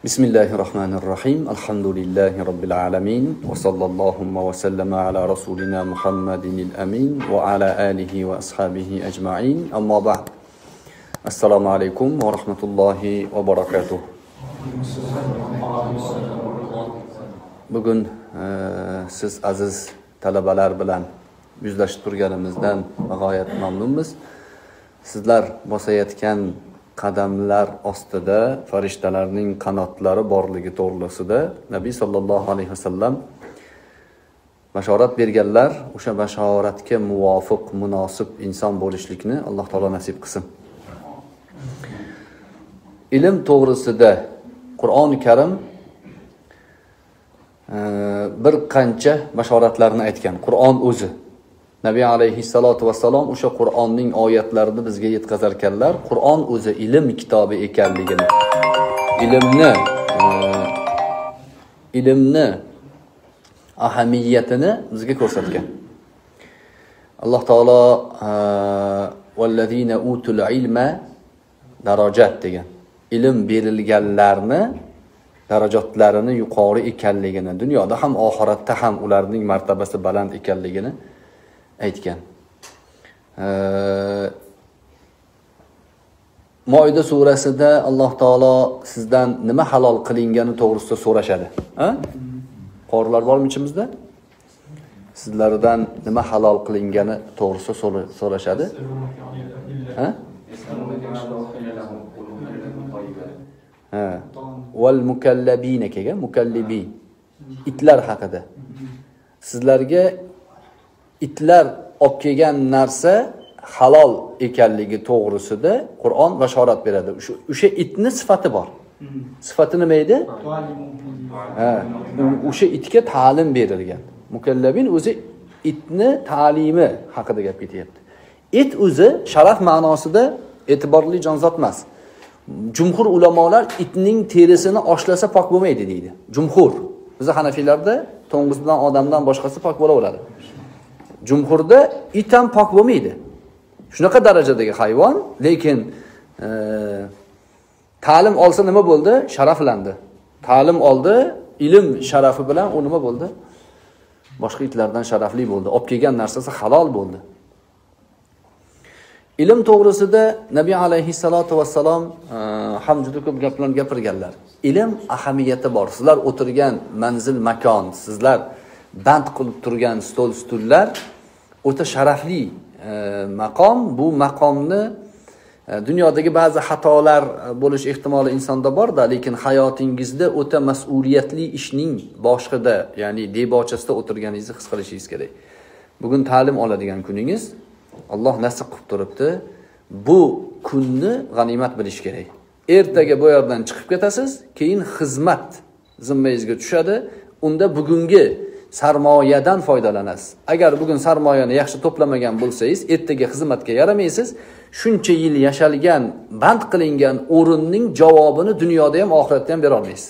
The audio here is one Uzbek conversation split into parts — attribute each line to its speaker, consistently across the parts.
Speaker 1: Bismillahirrahmanirrahim. Alhamdulillahi Rabbil alamin. Wa sallallahu wa sallama ala rasulina Muhammadinil amin. Wa ala alihi wa ashabihi ajma'in. Amma ba'd. Assalamu alaikum wa rahmatullahi wa barakatuh. Bugun siz aziz talabalar bilan yuzlashib turganimizdan g'oyat mamnunmiz. Sizlar bosayotgan qadamlar ostida farishtalarning qanotlari borligi to'g'risida Nabiy sallallohu alayhi vasallam bashorat berganlar. O'sha bashoratga muvofiq, munosib inson bo'lishlikni Alloh taolo nasib qilsin. Ilm to'g'risida Qur'oni Karim bir qancha bashoratlarni aytgan. Qur'on o'zi, Nabiy alayhissalatu vassalom o'sha Qur'onning oyatlarini bizga yetkazar ekanlar. Qur'on o'zi ilm kitobi ekanligini, ilmni ahamiyatini bizga ko'rsatgan. Alloh taolo vallazina utul ilma darajat degan. Ilm berilganlarni darajatlarini yuqori ekanligini, dunyoda ham oxiratda ham ularning martabasi baland ekanligini aytgan. Moida surasida Alloh taolo sizdan nima halol qilingani to'g'risida so'rashadi. Qorilar bormi ichimizda? Sizlardan nima halol qilingani to'g'risida so'rashadi. Val mukallabina kelgan, mukallibin. Itlar haqida. Sizlarga itlar olib kelgan narsa halol ekanligi to'g'risida Qur'on bashorat beradi. O'sha itni sifati bor. Sifati nima edi? O'sha itga ta'lim berilgan. Mukallabin o'zi itni ta'limi haqida gap ketyapti. It o'zi sharaf ma'nosida e'tiborli jonzot emas. Jumhur ulamolar itning terisini oshlasa pok bo'lmaydi deydi. Jumhur. Biz Hanafiylarda to'ng'izdan, odamdan boshqasi pok bo'laveradi. Jumhurda it ham pok bo'lmaydi. Shunaqa darajadagi hayvon, lekin ta'lim olsa nima bo'ldi? Sharaflandi. Ta'lim oldi, ilm sharafi bilan u nima bo'ldi? Boshqa itlardan sharafli bo'ldi. Olib kelgan narsasi halol bo'ldi. Ilm to'g'risida Nabiy alayhissalatu vassalom ham juda ko'p gaplarni gapirganlar. Ilm ahamiyati bor. Sizlar o'tirgan manzil makon, sizlar band qilib turgan stol-stullar o'ta sharafli maqom. Bu maqomni dunyodagi ba'zi xatolar bo'lish ehtimoli insonda bor-da, lekin hayotingizda o'ta mas'uliyatli ishning boshida, ya'ni debochasida o'tirganingizni his qilishingiz kerak. Bugun ta'lim oladigan kuningiz Alloh nasib qilib turibdi. Bu kunni g'animat bilish kerak. Ertaga bu yerdan chiqib ketasiz, keyin xizmat zimmangizga tushadi. Unda bugungi sarmoyadan foydalanasiz. Agar bugun sarmoyani yaxshi to'plamagan bo'lsangiz, ertaga xizmatga yaramaysiz. Shuncha yil yashalgan, band qilingan o'rinning javobini dunyoda ham, oxiratda ham bera olmaysiz.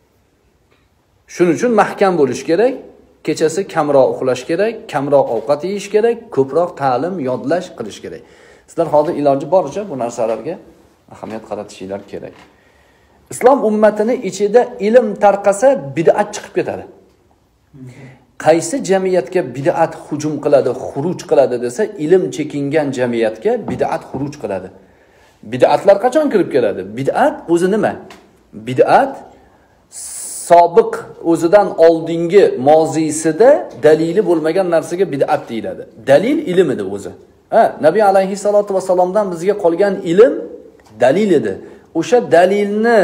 Speaker 1: Shuning uchun mahkam bo'lish kerak. Kechasi kamroq uxlash kerak, kamroq ovqat yeyish kerak, ko'proq ta'lim, yodlash qilish kerak. Sizlar hozir iloji boricha bu narsalarga ahamiyat qaratishinglar kerak. Islom ummatining ichida ilm tarqasa bid'at chiqib ketadi. Qaysi jamiyatga bid'at hujum qiladi, xuruj qiladi desa, ilm chekingan jamiyatga bid'at xuruj qiladi. Bid'atlar qachon kirib keladi? Bid'at o'zi nima? Bid'at sobiq o'zidan oldingi mozisida dalili bo'lmagan narsaga bid'at deyiladi. Dalil ilm edi o'zi. Nabiy alayhissalatu vassalomdan bizga qolgan ilm dalil edi. O'sha dalilni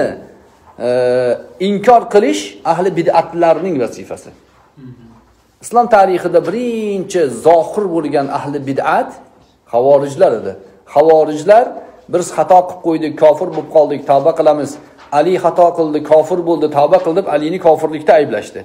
Speaker 1: inkor qilish ahli bid'atlarning vazifasi. Islom tarixida birinchi zohir bo'lgan ahli bid'at xavorijlar edi. Xavorijlar biz xato qilib qo'ydik, kofir bo'lib qoldik, tavba qilamiz. Ali xato qildi, kofir bo'ldi, tavba qildi deb Alini kofirlikda ayblashdi.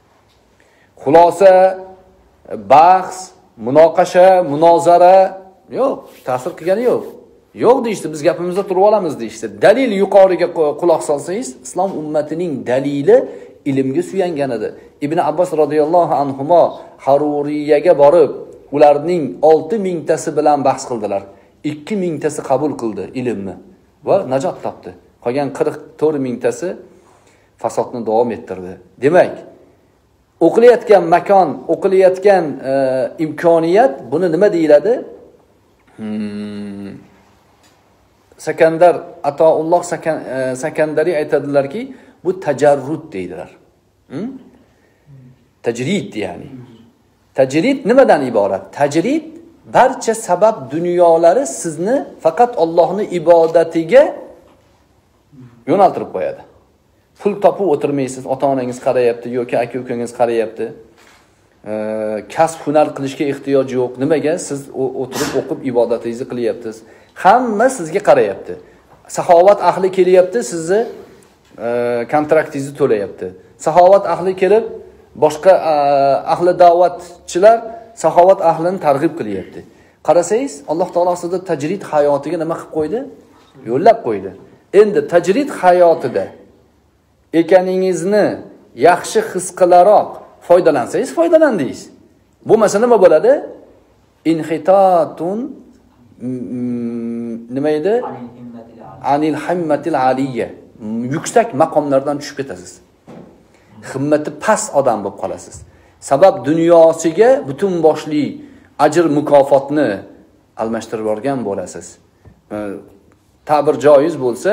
Speaker 1: Xulosa, bahs, munoqasha, munozara yo'q, ta'sir qilgani yo'q. Yo'q deyishdi, biz gapimizda turib olamiz deyishdi. Dalil yuqoriga quloq solsangiz, islom ummatining dalili ilmga suyangan edi. Ibn Abbos radhiyallohu anhuma Haruriyaga borib, ularning 6000 tasi bilan bahs qildilar. 2000 tasi qabul qildi ilmni va najot topdi. Qolgan 44 mingtasi fasodni davom ettirdi. Demak, o'qilayotgan makon, o'qilayotgan imkoniyat, buni nima deyiladi? Sakandar Atoulloh Sakandari aytadilarki, bu tajarrud deydilar. Tajrid ya'ni. Tajrid nimadan iborat? Tajrid barcha sabab dunyolari sizni faqat Allohning ibodatiga yo'naltirib qo'yadi. Pul topib o'tirmaysiz, ota-onangiz qarayapti yoki aka-ukangiz qarayapti. Kasb hunar qilishga ehtiyoj yo'q. Nimaga? Siz o'tirib o'qib ibodatingizni qilyapsiz. Hamma sizga qarayapti. Saxovat ahli kelyapti, sizni kontraktingizni to'layapti. Saxovat ahli kelib, boshqa ahli da'vatchilar saxovat ahlini targ'ib qilyapti. Qarasangiz, Alloh taolo sizga tajrid hayotiga nima qilib qo'ydi? Yo'llab qo'ydi. Endi tajrid hayotida ekaningizni yaxshi his qilaroq foydalansangiz, foydalandingiz. Bu masala nima bo'ladi? Inhitatun nima edi? Anil himmatil aliyya. Yuksak maqomlardan tushib ketasiz. Himmati past odam bo'lib qolasiz. Sabab dunyosiga butun boshli ajr mukofotni almashtirib yuborgan bo'lasiz. Ta'bir joiz bo'lsa,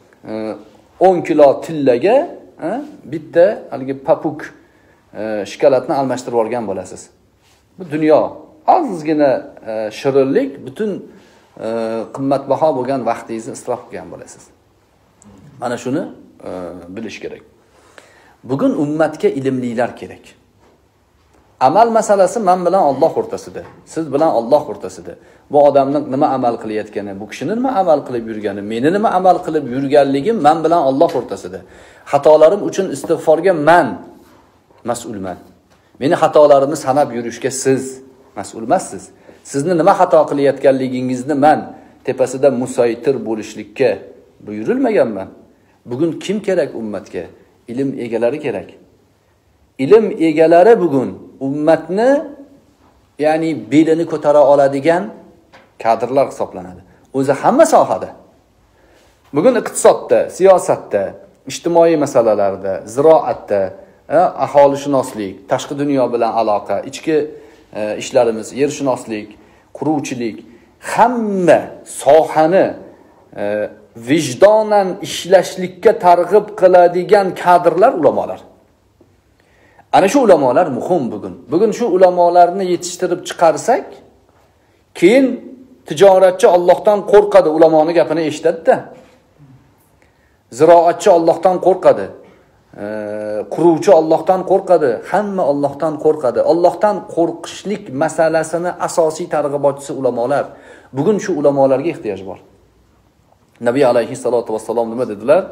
Speaker 1: 10 kilo tillaga bitta haligi papuk shikolatni almashtirib yuborgan bo'lasiz. Bu dunyo ozgina shirinlik butun qimmatbaho bo'lgan vaqtingizni isrof qilgan bo'lasiz. Mana shuni bilish kerak. Bugun ummatga ilmlilar kerak. Amal masalasi men bilan Alloh o'rtasida, siz bilan Alloh o'rtasida. Bu odamning nima amal qilayotgani, bu kishining nima amal qilib yurgani, meni nima amal qilib yurganligim men bilan Alloh o'rtasida. Xatolarim uchun istig'forga men mas'ulman. Meni xatolarimni sanab yurishga siz mas'ul emassiz. Sizni nima xato qilayotganligingizni men tepasida musaytir bo'lishlikka buyurilmaganman. Bugun kim kerak ummatga? Ilm egalari kerak. Ilm egalari bugun ummatni, ya'ni belini ko'tara oladigan kadrlar hisoblanadi. O'zi hamma sohada. Bugun iqtisodda, siyosatda, ijtimoiy masalalarda, ziroatda, aholishunoslik, tashqi dunyo bilan aloqa, ichki ishlarimiz, yershunoslik, quruvchilik, hamma sohani vijdonan ishlashlikka targ'ib qiladigan kadrlar ulamolar. Ana shu ulamolar muhim bugun. Bugun shu ulamolarni yetishtirib chiqarsak, keyin tijoratchi Allohdan qo'rqadi, ulamoning gapini eshitadi-da. Ziroatchi Allohdan qo'rqadi. Quruvchi Allohdan qo'rqadi. Hamma Allohdan qo'rqadi. Allohdan qo'rqishlik masalasini asosiy targ'ibotchisi ulamolar. Bugun shu ulamolarga ehtiyoj bor. Nabiy alayhissalatu vassalom nima dedilar?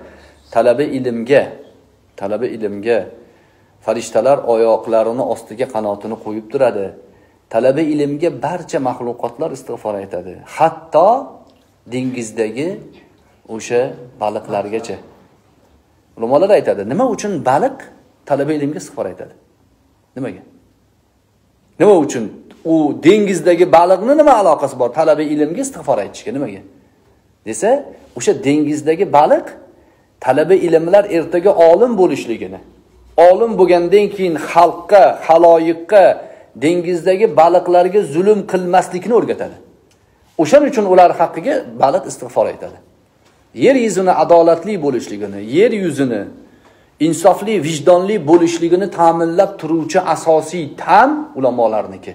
Speaker 1: Talabi ilmga farishtalar oyoqlarini ostiga qanotini qo'yib turadi. Talabi ilmga barcha mahluqotlar istig'for aytadi. Hatto dengizdagi o'sha baliqlargacha. Ulamolar aytadi, nima uchun baliq talabi ilmga istig'for aytadi? Nimaga? Nima uchun u dengizdagi baliqning nima aloqasi bor talabi ilmga istig'for aytishga? Nimaga? Desa, o'sha dengizdagi baliq talabi ilmlar ertaga olim bo'lishligini, olim bo'lgandan keyin xalqqa, haloyiqqa, dengizdagi baliqlarga zulm qilmaslikni o'rgatadi. O'shaning uchun ular haqqiga baliq istig'for aytadi. Yer yuzini adolatli bo'lishligini, yer yuzini insofli, vijdonli bo'lishligini ta'minlab turuvchi asosiy tam ulamolarniki.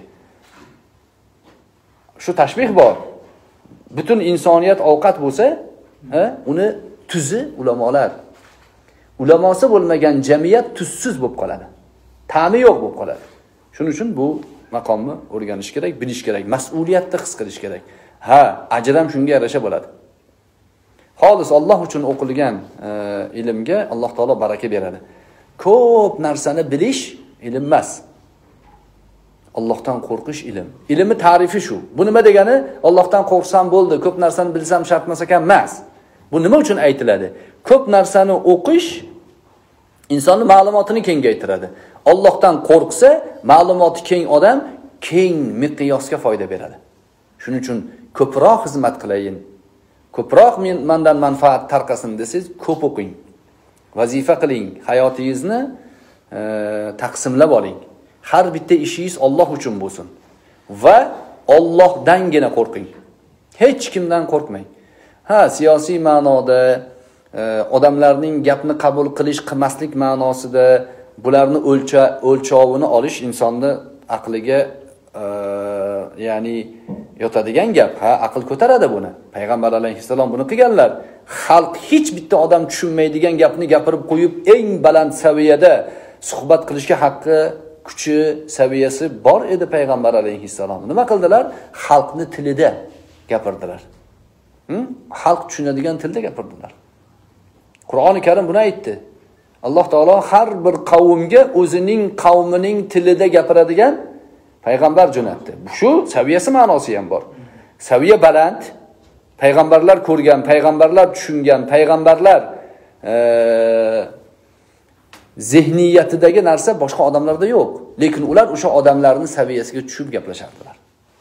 Speaker 1: Shu tashbih bor. Butun insoniyat ovqat bo'lsa, uni tuzi ulamolar. Ulamosi bo'lmagan jamiyat tuzsiz bo'lib qoladi. Ta'mi yo'q bo'lib qoladi. Shuning uchun bu maqomni o'rganish kerak, bilish kerak, mas'uliyatni his qilish kerak. Ajr ham shunga yarasha bo'ladi. Xolis Alloh uchun o'qilgan ilmga Alloh taolo baraka beradi. Ko'p narsani bilish ilm emas. Allohdan qo'rqish ilm. Ilmning ta'rifi shu. Bu nima degani? Allohdan qo'rqsam bo'ldi, ko'p narsani bilsam shart emas ekan emas. Bu nima uchun aytiladi? Ko'p narsani o'qish insonning ma'lumotini kengaytiradi. Allohdan qo'rqsa, ma'lumoti keng odam keng miqyosga foyda beradi. Shuning uchun ko'proq xizmat qilayin. Ko'proq mendan manfaat tarqasin desangiz, ko'p o'qing. vazifa qiling, hayotingizni taqsimlab oling. Har bitta ishingiz Alloh uchun bo'lsin va Allohdangina qo'rqing. Hech kimdan qo'rqmang. Ha, siyosiy ma'noda odamlarning gapni qabul qilish, qilmaslik ma'nosida bularni o'lchovini olish insonni aqliga ya'ni yotadigan gap. Ha, aql ko'taradi buni. Payg'ambar alayhissalom buni qilganlar. Xalq hech bitta odam tushunmaydigan gapni gapirib qo'yib, eng baland saviyada suhbat qilishga haqqi, kuchi, saviyasi bor edi payg'ambar alayhissalom. Nima qildilar? Xalqni tilida gapirdilar. Xalq tushunadigan tilda gapirdilar. Qur'oni Karim buni aytdi. Alloh taolo har bir qavmga o'zining qavmining tilida gapiradigan payg'ambar jo'natdi. Shu saviyasi ma'nosi ham bor. Saviya baland, payg'ambarlar ko'rgan, payg'ambarlar tushungan, payg'ambarlar zihniyatidagi narsa boshqa odamlarda yo'q. Lekin ular o'sha odamlarning saviyasiga tushib gaplashardilar.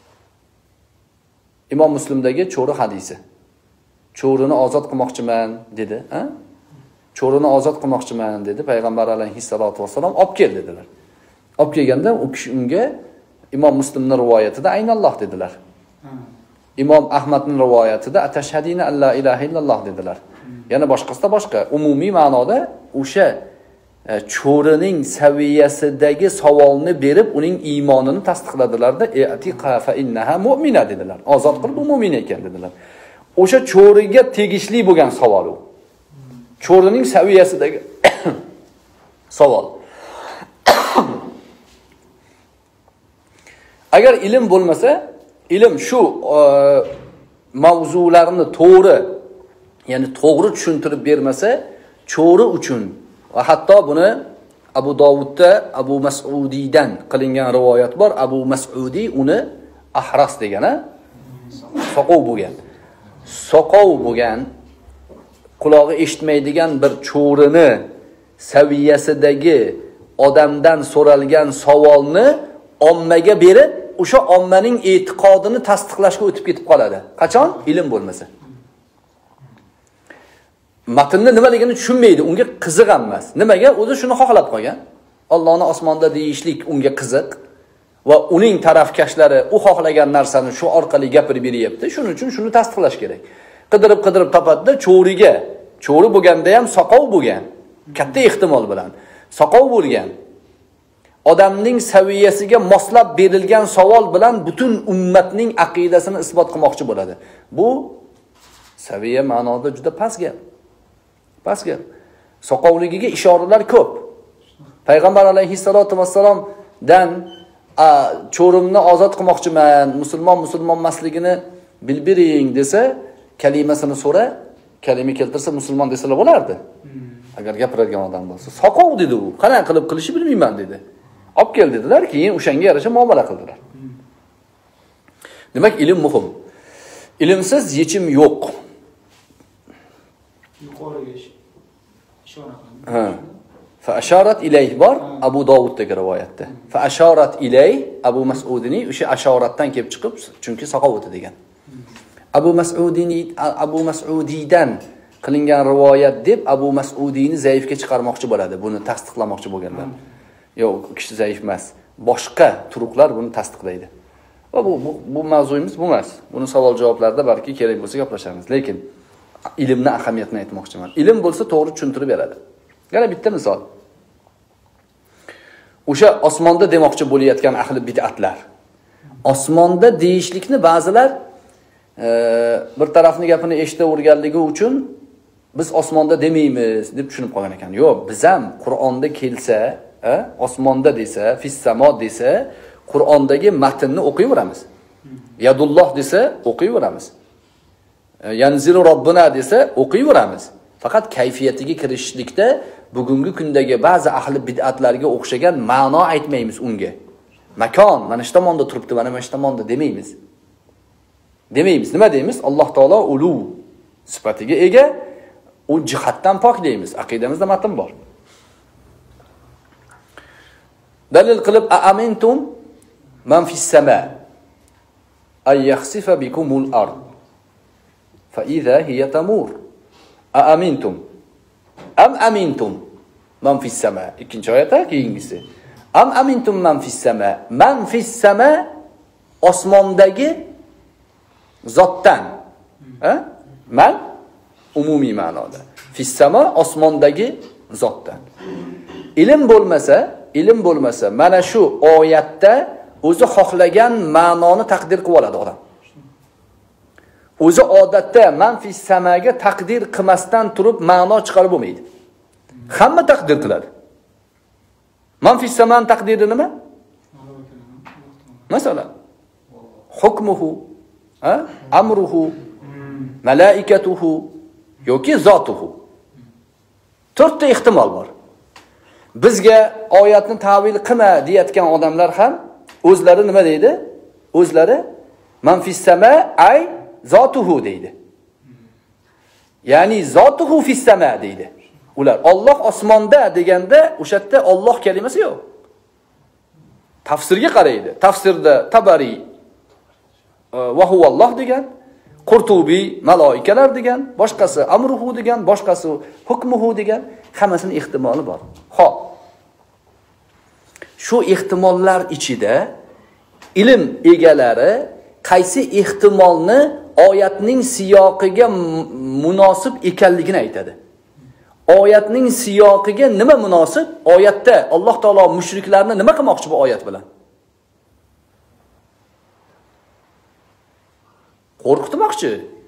Speaker 1: Imom Muslimdagi cho'ri hadisi. Cho'rini ozod qilmoqchiman dedi, ha? Cho'rini ozod qilmoqchiman dedi payg'ambar alayhissalatu vassalom, olib kel dedilar. Olib kelganda u kishi unga Imom Muslimning rivoyatida aynalloh dedilar. Imom Ahmadning rivoyatida atashhadina alla ilaha illalloh dedilar. Yana boshqasida boshqa umumiy ma'noda o'sha cho'rining saviyasidagi savolni berib uning iymonini tasdiqladilarda atiqa fa innaha mu'mina dedilar. Ozod qilib u mu'min ekan dedilar. O'sha cho'riga tegishli bo'lgan savol u. Cho'rining saviyasidagi savol. Agar ilm bo'lmasa, ilm shu mavzularni to'g'ri, ya'ni to'g'ri tushuntirib bermasa, cho'ri uchun va hatto buni Abu Dovudda Abu Mas'udiydan qilingan rivoyat bor. Abu Mas'udi uni ahras degani, soqov bo'lgan. Soqov bo'lgan, qulog'i eshitmaydigan bir cho'rini saviyasidagi odamdan so'ralgan savolni ommaga berib, o'sha ommaning e'tiqodini tasdiqlashga o'tib ketib qoladi. Qachon? Ilm bo'lmasa. Matnni nimaligini tushunmaydi, unga qiziq emas. Nimaga? O'zi shuni xohlab qolgan. Allohning osmonda deyishlik unga qiziq va uning tarafkashlari u xohlagan narsani shu orqali gapirib beryapti. Shuning uchun shuni tasdiqlash kerak. Qidirib topadi, cho'ri bo'lganda ham soqov bo'lgan. Katta ehtimol bilan soqov bo'lgan. Odamning saviyasiga moslab berilgan savol bilan butun ummatning aqidasini isbot qilmoqchi bo'ladi. Bu saviya ma'noda juda past gap. Past gap. Soqovligiga ishoralar ko'p. Payg'ambar alayhissalatu vassalomdan cho'rimni ozod qilmoqchiman, musulmon emasligini bilbiring desa, kalimasini so'ra, kalima keltirsa musulmon desalar bo'lardi. Agar gapiradigan odam bo'lsa, soqov dedi u. Qanday qilib qilishi bilmayman dedi. Olib kel dedilar, keyin o'shanga yarasha muomala qildilar. Demak, ilm muhim. Ilmsiz yechim yo'q.
Speaker 2: Yuqoriga ishora qilindi.
Speaker 1: Fa asharat ilayh bor Abu Dovud'dagi rivoyatda. Fa asharat ilayh Abu Mas'udini o'sha asharatdan kelib chiqib, chunki soqovati degan. Abu Mas'udiydan qilingan rivoyat deb Abu Mas'udini zaifga chiqarmoqchi bo'ladi. Buni tasdiqlamoqchi bo'lganlar. Yo'q, u kishi zaif emas. Boshqa turuqlar buni tasdiqlaydi. Va bu mavzuyimiz bu emas. Buni savol-javoblarda balki kerak bo'lsa gaplashamiz. Lekin ilmni ahamiyatini aytmoqchiman. Ilm bo'lsa to'g'ri tushuntirib beradi. Yana bitta misol. O'sha osmonda demoqchi bo'layotgan ahli bid'atlar. Osmonda deyishlikni ba'zilar bir tarafni gapini eshitaverganligi uchun biz osmonda demaymiz deb tushunib qolgan ekan. Yo'q, biz ham Qur'onda kelsa, osmonda desa, fis-samo desa, Qur'ondagi matnni o'qiyveramiz. Yadulloh desa, o'qiyveramiz. Yanzilu robbuna desa, o'qiyveramiz. Faqat kayfiyatiga kirishlikda bugungi kundagi ba'zi ahli bid'atlarga o'xshagan ma'no aytmaymiz unga. Makon mana shu tomonda turibdi, mana shu tomonda demaymiz. Nima deymiz? Alloh taolo ulu sifatiga ega, u jihatdan pok deymiz. Aqidamizda matn bor. Dalil qilib aamintum man fis sama ay yakhsifa bikumul ard fa idha hiya tamur. Aamintum. Am amintum man fis sama. Ikkinchi oyatda keyingisi. Am amintum man fis sama. Man fis sama osmondagi zotdan. Man umumiy ma'noda. Fis sama osmondagi zotdan. Ilm bo'lmasa, mana shu oyatda o'zi xohlagan ma'noni taqdir qilib oladi odam. O'zi odatda man fis samaga taqdir qilmasdan turib ma'no chiqarib bo'lmaydi. Hamma taqdir qiladi. Man fis saman taqdiri nima? Masalan, hukmuhu, amruhu, malaikatuhu yoki zotuhu. 4 ta ehtimol bor. Bizga oyatni ta'vil qilma deyotgan odamlar ham o'zlari nima deydi? O'zlari man fis sama ay zotuhu deydi. Ya'ni zotuhu fis sama deydi. Ular Alloh osmonda deganda o'sha yerda Alloh kalimasi yo'q. Tafsirga qaraydi. Tafsirda Tabari va huvalloh degan, Qurtubi malaikalar degan, boshqasi amruhu degan, boshqasi hukmuhu degan, hammasini ehtimoli bor. Xo'p. Shu ehtimollar ichida ilm egalari qaysi ehtimolni oyatning siyoqiga munosib ekanligini aytadi. Oyatning siyoqiga nima munosib? Oyatda Alloh taolo mushriklarni nima qilmoqchi bu oyat bilan? Qo'rqitmoqchi.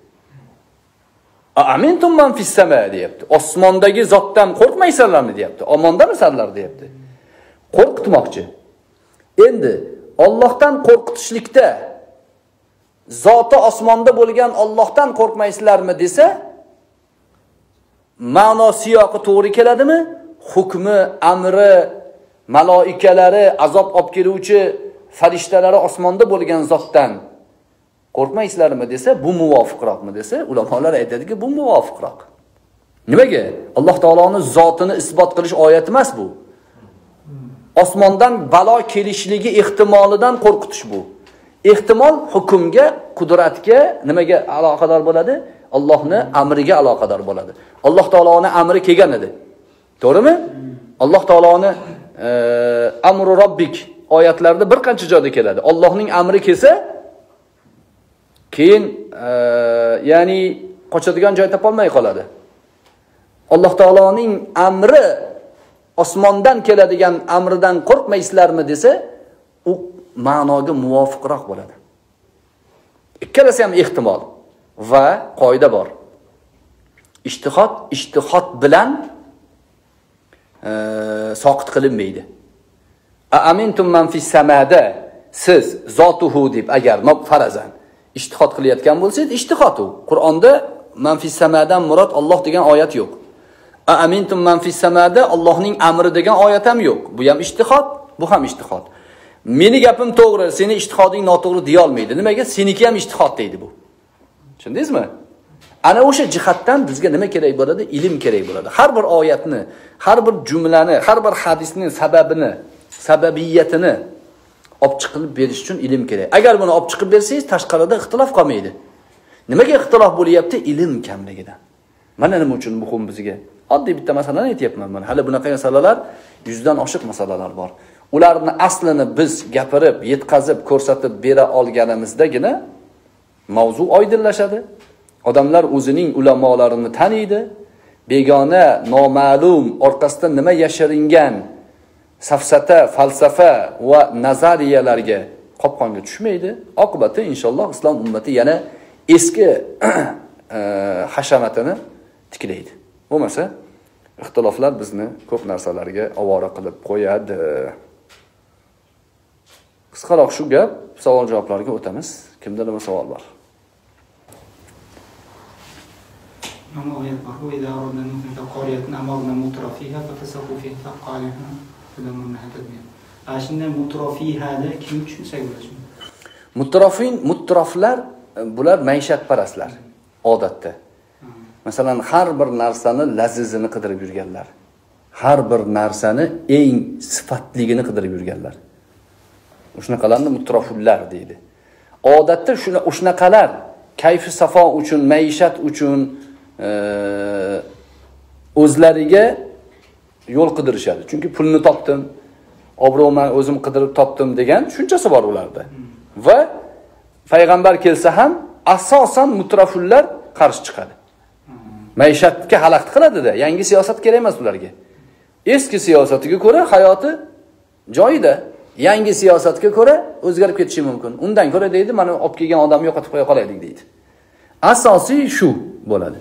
Speaker 1: Amintum man fis sama deyapti. Osmondagi zotdan qo'rqmaysanlarmi deyapti. Omondamisanlar deyapti. Qo'rqitmoqchi. Endi Allohdan qo'rqitishlikda zoti osmonda bo'lgan Allohdan qo'rqmaysizlarmi desa, ma'no siyoqi to'g'ri keladimi? Hukmi, amri, malaikalari, azob olib keluvchi farishtalari osmonda bo'lgan zotdan qo'rqmaysizlarmi desa, bu muvofiqroqmi desa, ulamolar aytadiki, bu muvofiqroq. Nimaga? Alloh taoloning zotini isbot qilish oyati emas bu. Osmondan balo kelishligi ehtimolidan qo'rqitish bu. Ehtimol hukmga, qudratga, nimaga aloqador bo'ladi? Allohning amriga aloqador bo'ladi. Alloh taoloning amri kelgan edi. To'g'rimi? Alloh taoloning amru robbik oyatlarida bir qancha joyda keladi. Allohning amri kelsa, keyin ya'ni qochadigan joy topolmay qoladi. Alloh taoloning amri osmondan keladigan amridan qo'rqmaysizlarmi desa, u ma'noga muvofiqroq bo'ladi. Ikkalasi ham ehtimol va qoida bor. Ijtihod bilan soqit qilinmaydi. Amintum man fis samada siz zotuhu deb agar farazan ijtihod qilayotgan bo'lsangiz, ijtihod u. Qur'onda man fis samadan murod Alloh degan oyat yo'q. Amintum man fis samada Allohning amri degan oyat ham yo'q. Bu ham ijtihod, bu ham ijtihod. Meni gapim to'g'ri, seni ijtihoding noto'g'ri deya olmaydi. Nimaga? Seniki ham ijtihod deydi bu. Tushundingizmi? Ana o'sha jihatdan bizga nima kerak bo'ladi? Ilm kerak bo'ladi. Har bir oyatni, har bir jumlani, har bir hadisning sababini, sababiyatini olib chiqib berish uchun ilm kerak. Agar buni olib chiqib bersangiz, tashqarida ixtilof qolmaydi. Nimaga ixtilof bo'lyapti? Ilm kamligidan. Mana nima uchun muhim bizga. Oddiy bitta masalani aytayapman men. Hali bunaqa masalalar 100 dan oshiq masalalar bor. Ularni aslini biz gapirib, yetkazib, ko'rsatib bera olganimizdagina mavzu oydinlashadi. Odamlar o'zining ulamolarini taniydi. Begona, noma'lum, orqasida nima yashiringan safsata, falsafa va nazariyalarga qopqonga tushmaydi. Oqibati inshaalloh islom ummati yana eski hashamatini tiklaydi. Bo'lmasa, ixtiloflar bizni ko'p narsalarga ovora qilib qo'yadi. Qisqaroq shu gap, savol-javoblarga o'tamiz. Kimda nima savol bor?
Speaker 2: Mana oyat bor. Bu idza aradna nuhika qaryatan amarna mutrafiha fatasaqu fiha faqalaha falamun hadabiyya. Ashunda mutrafihada kim tushunsak bo'ladi?
Speaker 1: Mutraflar bular maishatparastlar odatda. Masalan, har bir narsani lazizini qidirib yurganlar. Har bir narsani eng sifatligini qidirib yurganlar. Shunaqalarni mutrafullar deydi. Odatda shunaqalar kayfi safo uchun, maishat uchun o'zlariga yo'l qidirishadi. Chunki pulni topdim, obro'man o'zim qidirib topdim degan tushunchasi bor ularda. Va payg'ambar kelsa ham asosan mutrafullar qarshi chiqadi. Maishatga xalaqit qiladi-da, yangi siyosat kerak emas ularga. Eski siyosatiga ko'ra hayoti joyida, yangi siyosatga ko'ra o'zgarib ketishi mumkin. Undan ko'ra deydi, mana olib kelgan odamni yo'qotib qo'ya qolaylik deydi. Asosiy shu bo'ladi.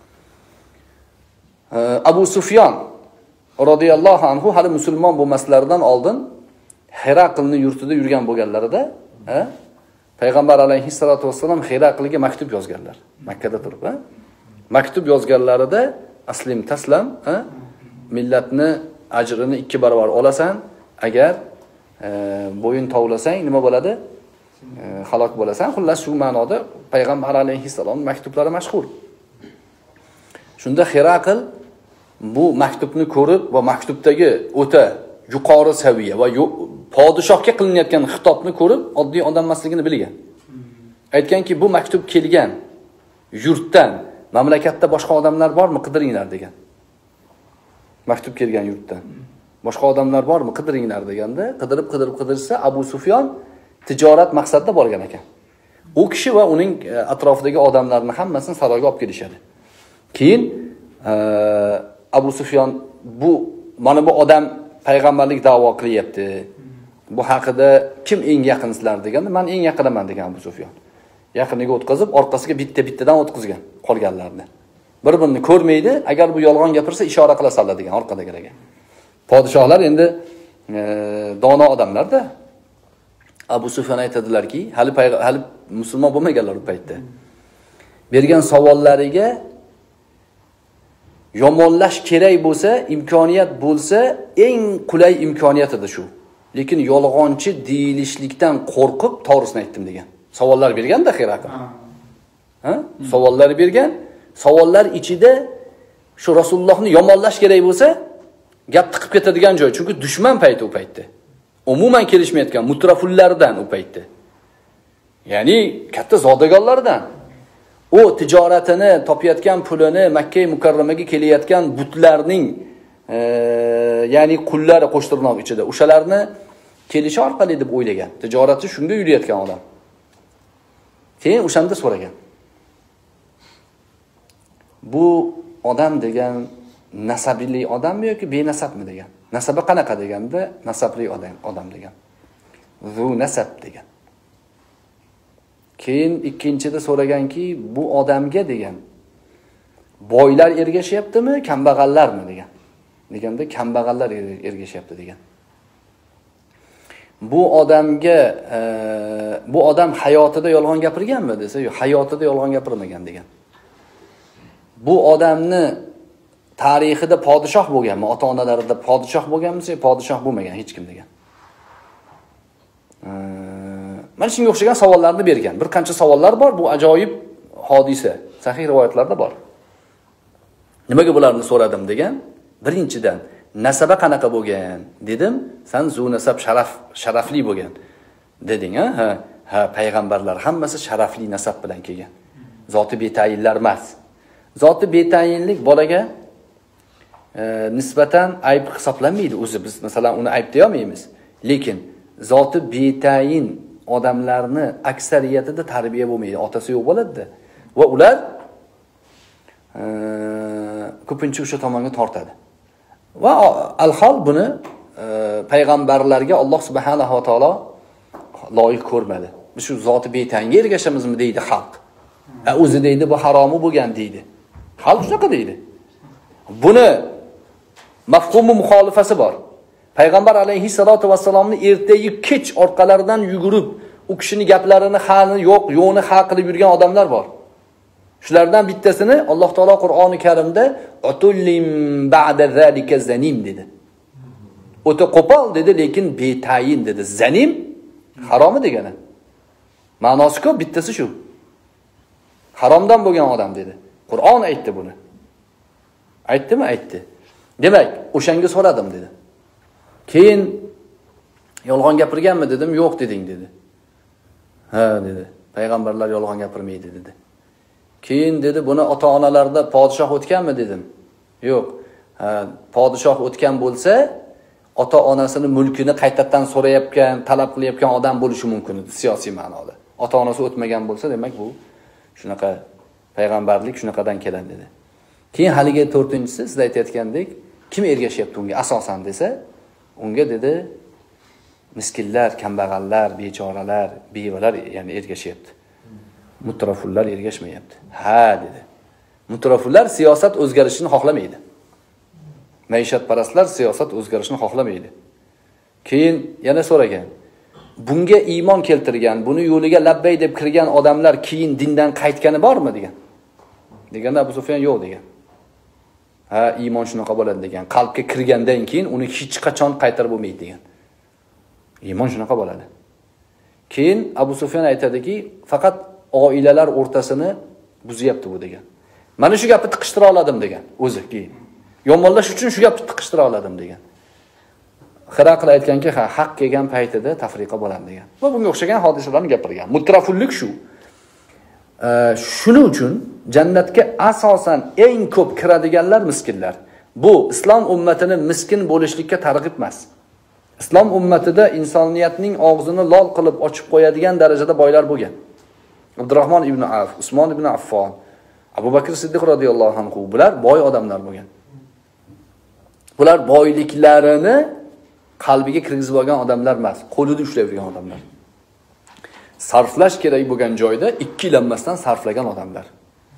Speaker 1: Abu Sufyon radhiyallohu anhu hali musulmon bo'lmaslaridan oldin Hiraqlning yurtida yurgan bo'lganlarida, payg'ambar alayhissalatu vassalam Hiraqlga maktub yozganlar. Makka da turib, maktub yozganlarida aslim taslam, millatni ajrini 2 barobar olasan, agar bo'yin tovlasang nima bo'ladi? Halok bo'lasan. Xullas shu ma'noda payg'ambar alayhissalom maktublari mashhur. Shunda Hiraql bu maktubni ko'rib va maktubdagi o'ta yuqori saviya va podshohga qilinayotgan xitobni ko'rib oddiy odam emasligini bilgan. Aytganki, bu maktub kelgan yurtdan, mamlakatda boshqa odamlar bormi, qidiringlar degan. Maktub kelgan yurtdan. Boshqa odamlar bormi, qidiringlar deganda, qidirsa Abu Sufyon tijorat maqsadida borgan ekan. U kishi va uning atrofidagi odamlarni hammasini saroyga olib kelishadi. Keyin Abu Sufyon mana bu odam payg'ambarlik da'vo qilyapti. Bu haqida kim eng yaqinsizlar deganda, men eng yaqinaman degan Abu Sufyon. Yaqiniga o'tkazib, orqasiga bitta-bittadan o'tkazgan qolganlarni. Bir-birini ko'rmaydi, agar bu yolg'on gapirsa ishora qilasanlar degan orqadagilarga. Podshohlar endi dono odamlar-da. Abu Sufyon aytadilarki, hali musulmon bo'lmaganlar u paytda. Bergan savollariga yomonlash kerak bo'lsa, imkoniyat bo'lsa, eng qulay imkoniyat edi shu. Lekin yolg'onchi deyilishlikdan qo'rqib to'g'risini aytdim degan. Savollar berganda Hiraql. Savollar bergan. Savollar ichida shu Rasulullohni yomonlash kerak bo'lsa, gap tiqib ketadigan joy. Chunki dushman payti u paytda. Umuman kelishmayotgan mutrafullardan u paytda. Ya'ni katta zodagonlardan. O tijoratini, topayotgan pulini Makka mukarramaga kelayotgan butlarning ya'ni qullari qo'shtirnoq ichida o'shalarni kelishi orqali deb o'ylagan. Tijorati shunga yurayotgan odam. Keyin o'shanda so'ragan. Bu odam degan nasabli odammi yoki benasabmi degan. Nasabi qanaqa deganda, nasabli odam degan. Zu nasab degan. Keyin ikkinchida so'raganki, bu odamga degan boylar ergashyaptimi, kambag'allarmi degan. Deganda kambag'allar ergashyapti degan. Bu odam hayotida yolg'on gapirganmi desa, yo'q, hayotida yolg'on gapirmagan degan. Bu odamni tarixida podshoh bo'lganmi, ota-onalarida podshoh bo'lganmi, podshoh bo'lmagan hech kim degan. Mana shunga o'xshagan savollarni bergan. Bir qancha savollar bor, bu ajoyib hodisa. Sahih rivoyatlarda bor. Nimaga bularni so'radim degan? Birinchidan, nasaba qanaqa bo'lgan dedim. Sen zu nasab sharafli bo'lgan deding, ha, payg'ambarlar hammasi sharafli nasab bilan kelgan. Zoti betayinlar emas. Zoti betayinlik bolaga nisbatan ayb hisoblanmaydi o'zi. Biz masalan uni ayb deya olmaymiz. Lekin zoti betayin odamlarni aksariyatida tarbiya bo'lmaydi, otasi yo'q bo'ladi va ular ko'pincha o'sha tomonga tortadi. Va al-hol buni payg'ambarlarga Alloh subhanahu va taolo loyiq ko'rmadi. Biz shu zoti betayinga ergashamizmi deydi xalq. O'zi deydi bu haromi bo'lgan deydi. Xalq shunaqa deydi. Buni mafhumi muxolifasi bor. Payg'ambar alayhissalatu vassalomni ertayu kech orqalaridan yugurib, u kishini gaplarini yo'qni ha qilib yurgan odamlar bor. Shulardan bittasini Alloh taolo Qur'oni Karimda utullim ba'da zalika zanim dedi. O'ta qo'pol dedi, lekin betayin dedi. Zanim haromi degani. Ma'nosi ko'p, bittasi shu. Haromdan bo'lgan odam dedi. Qur'on aytdi buni. Aytdimi? Aytdi. Demak, o'shanga so'radim dedi. Keyin yolg'on gapirganmi dedim, yo'q deding dedi. Ha dedi. Payg'ambarlar yolg'on gapirmaydi dedi. Keyin dedi, buni ota-onalarda podshoh o'tganmi dedim. Yo'q. Podshoh o'tgan bo'lsa, ota-onasini mulkini qaytadan so'rayotgan, talab qilayotgan odam bo'lishi mumkin edi siyosiy ma'noda. Ota-onasi o'tmagan bo'lsa, demak bu shunaqa payg'ambarlik shunaqadan keladi dedi. Keyin haligi 4-inchisi siz aytayotgandek, kim ergashyapti unga asosan desa, unga dedi miskinlar, kambag'allar, bechoralar, bevalar ya'ni ergashyapti. Mutrafullar ergashmayapti. Ha dedi. Mutrafullar siyosat o'zgarishini xohlamaydi. Maishatparastlar siyosat o'zgarishini xohlamaydi. Keyin yana so'ragan. Bunga iymon keltirgan, buni yo'liga labbay deb kirgan odamlar keyin dindan qaytgani bormi degan. Deganda Abu Sufyan yo'q degan. Ha, iymon shunaqa bo'ladi degan. Qalbga kirgandan keyin uni hech qachon qaytarib bo'lmaydi degan. Iymon shunaqa bo'ladi. Keyin Abu Sufyan aytadiki, faqat oilalar o'rtasini buzyapti bu degan. Mana shu gapni tiqishtira oladim degan o'zi keyin. Yomonlash uchun shu gapni tiqishtira oladim degan. Hiraql aytganki, ha, haq kelgan paytida tafriqa bo'ladi degan. Va bunga o'xshagan hodisalarni gapirgan. Mutrafullik shu. Shuning uchun jannatga asosan eng ko'p kiradiganlar miskinlar. Bu islom ummatining miskin bo'lishlikka targ'ib emas. Islom ummatida insoniyatning og'zini lol qilib ochib qo'yadigan darajada boylar bo'lgan. Abdurrahmon ibn Avf, Usmon ibn Affon, Abu Bakr Siddiq radhiyallohu anhu bular boy odamlar bo'lgan. Bular boyliklarini qalbiga kirgizib olgan odamlar emas, qo'lida ushlaydigan odamlar. Sarflash kerak bo'lgan joyda ikkilanmasdan sarflagan odamlar.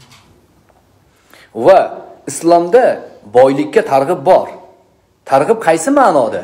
Speaker 1: Va islomda boylikka targ'ib bor. Targ'ib qaysi ma'noda?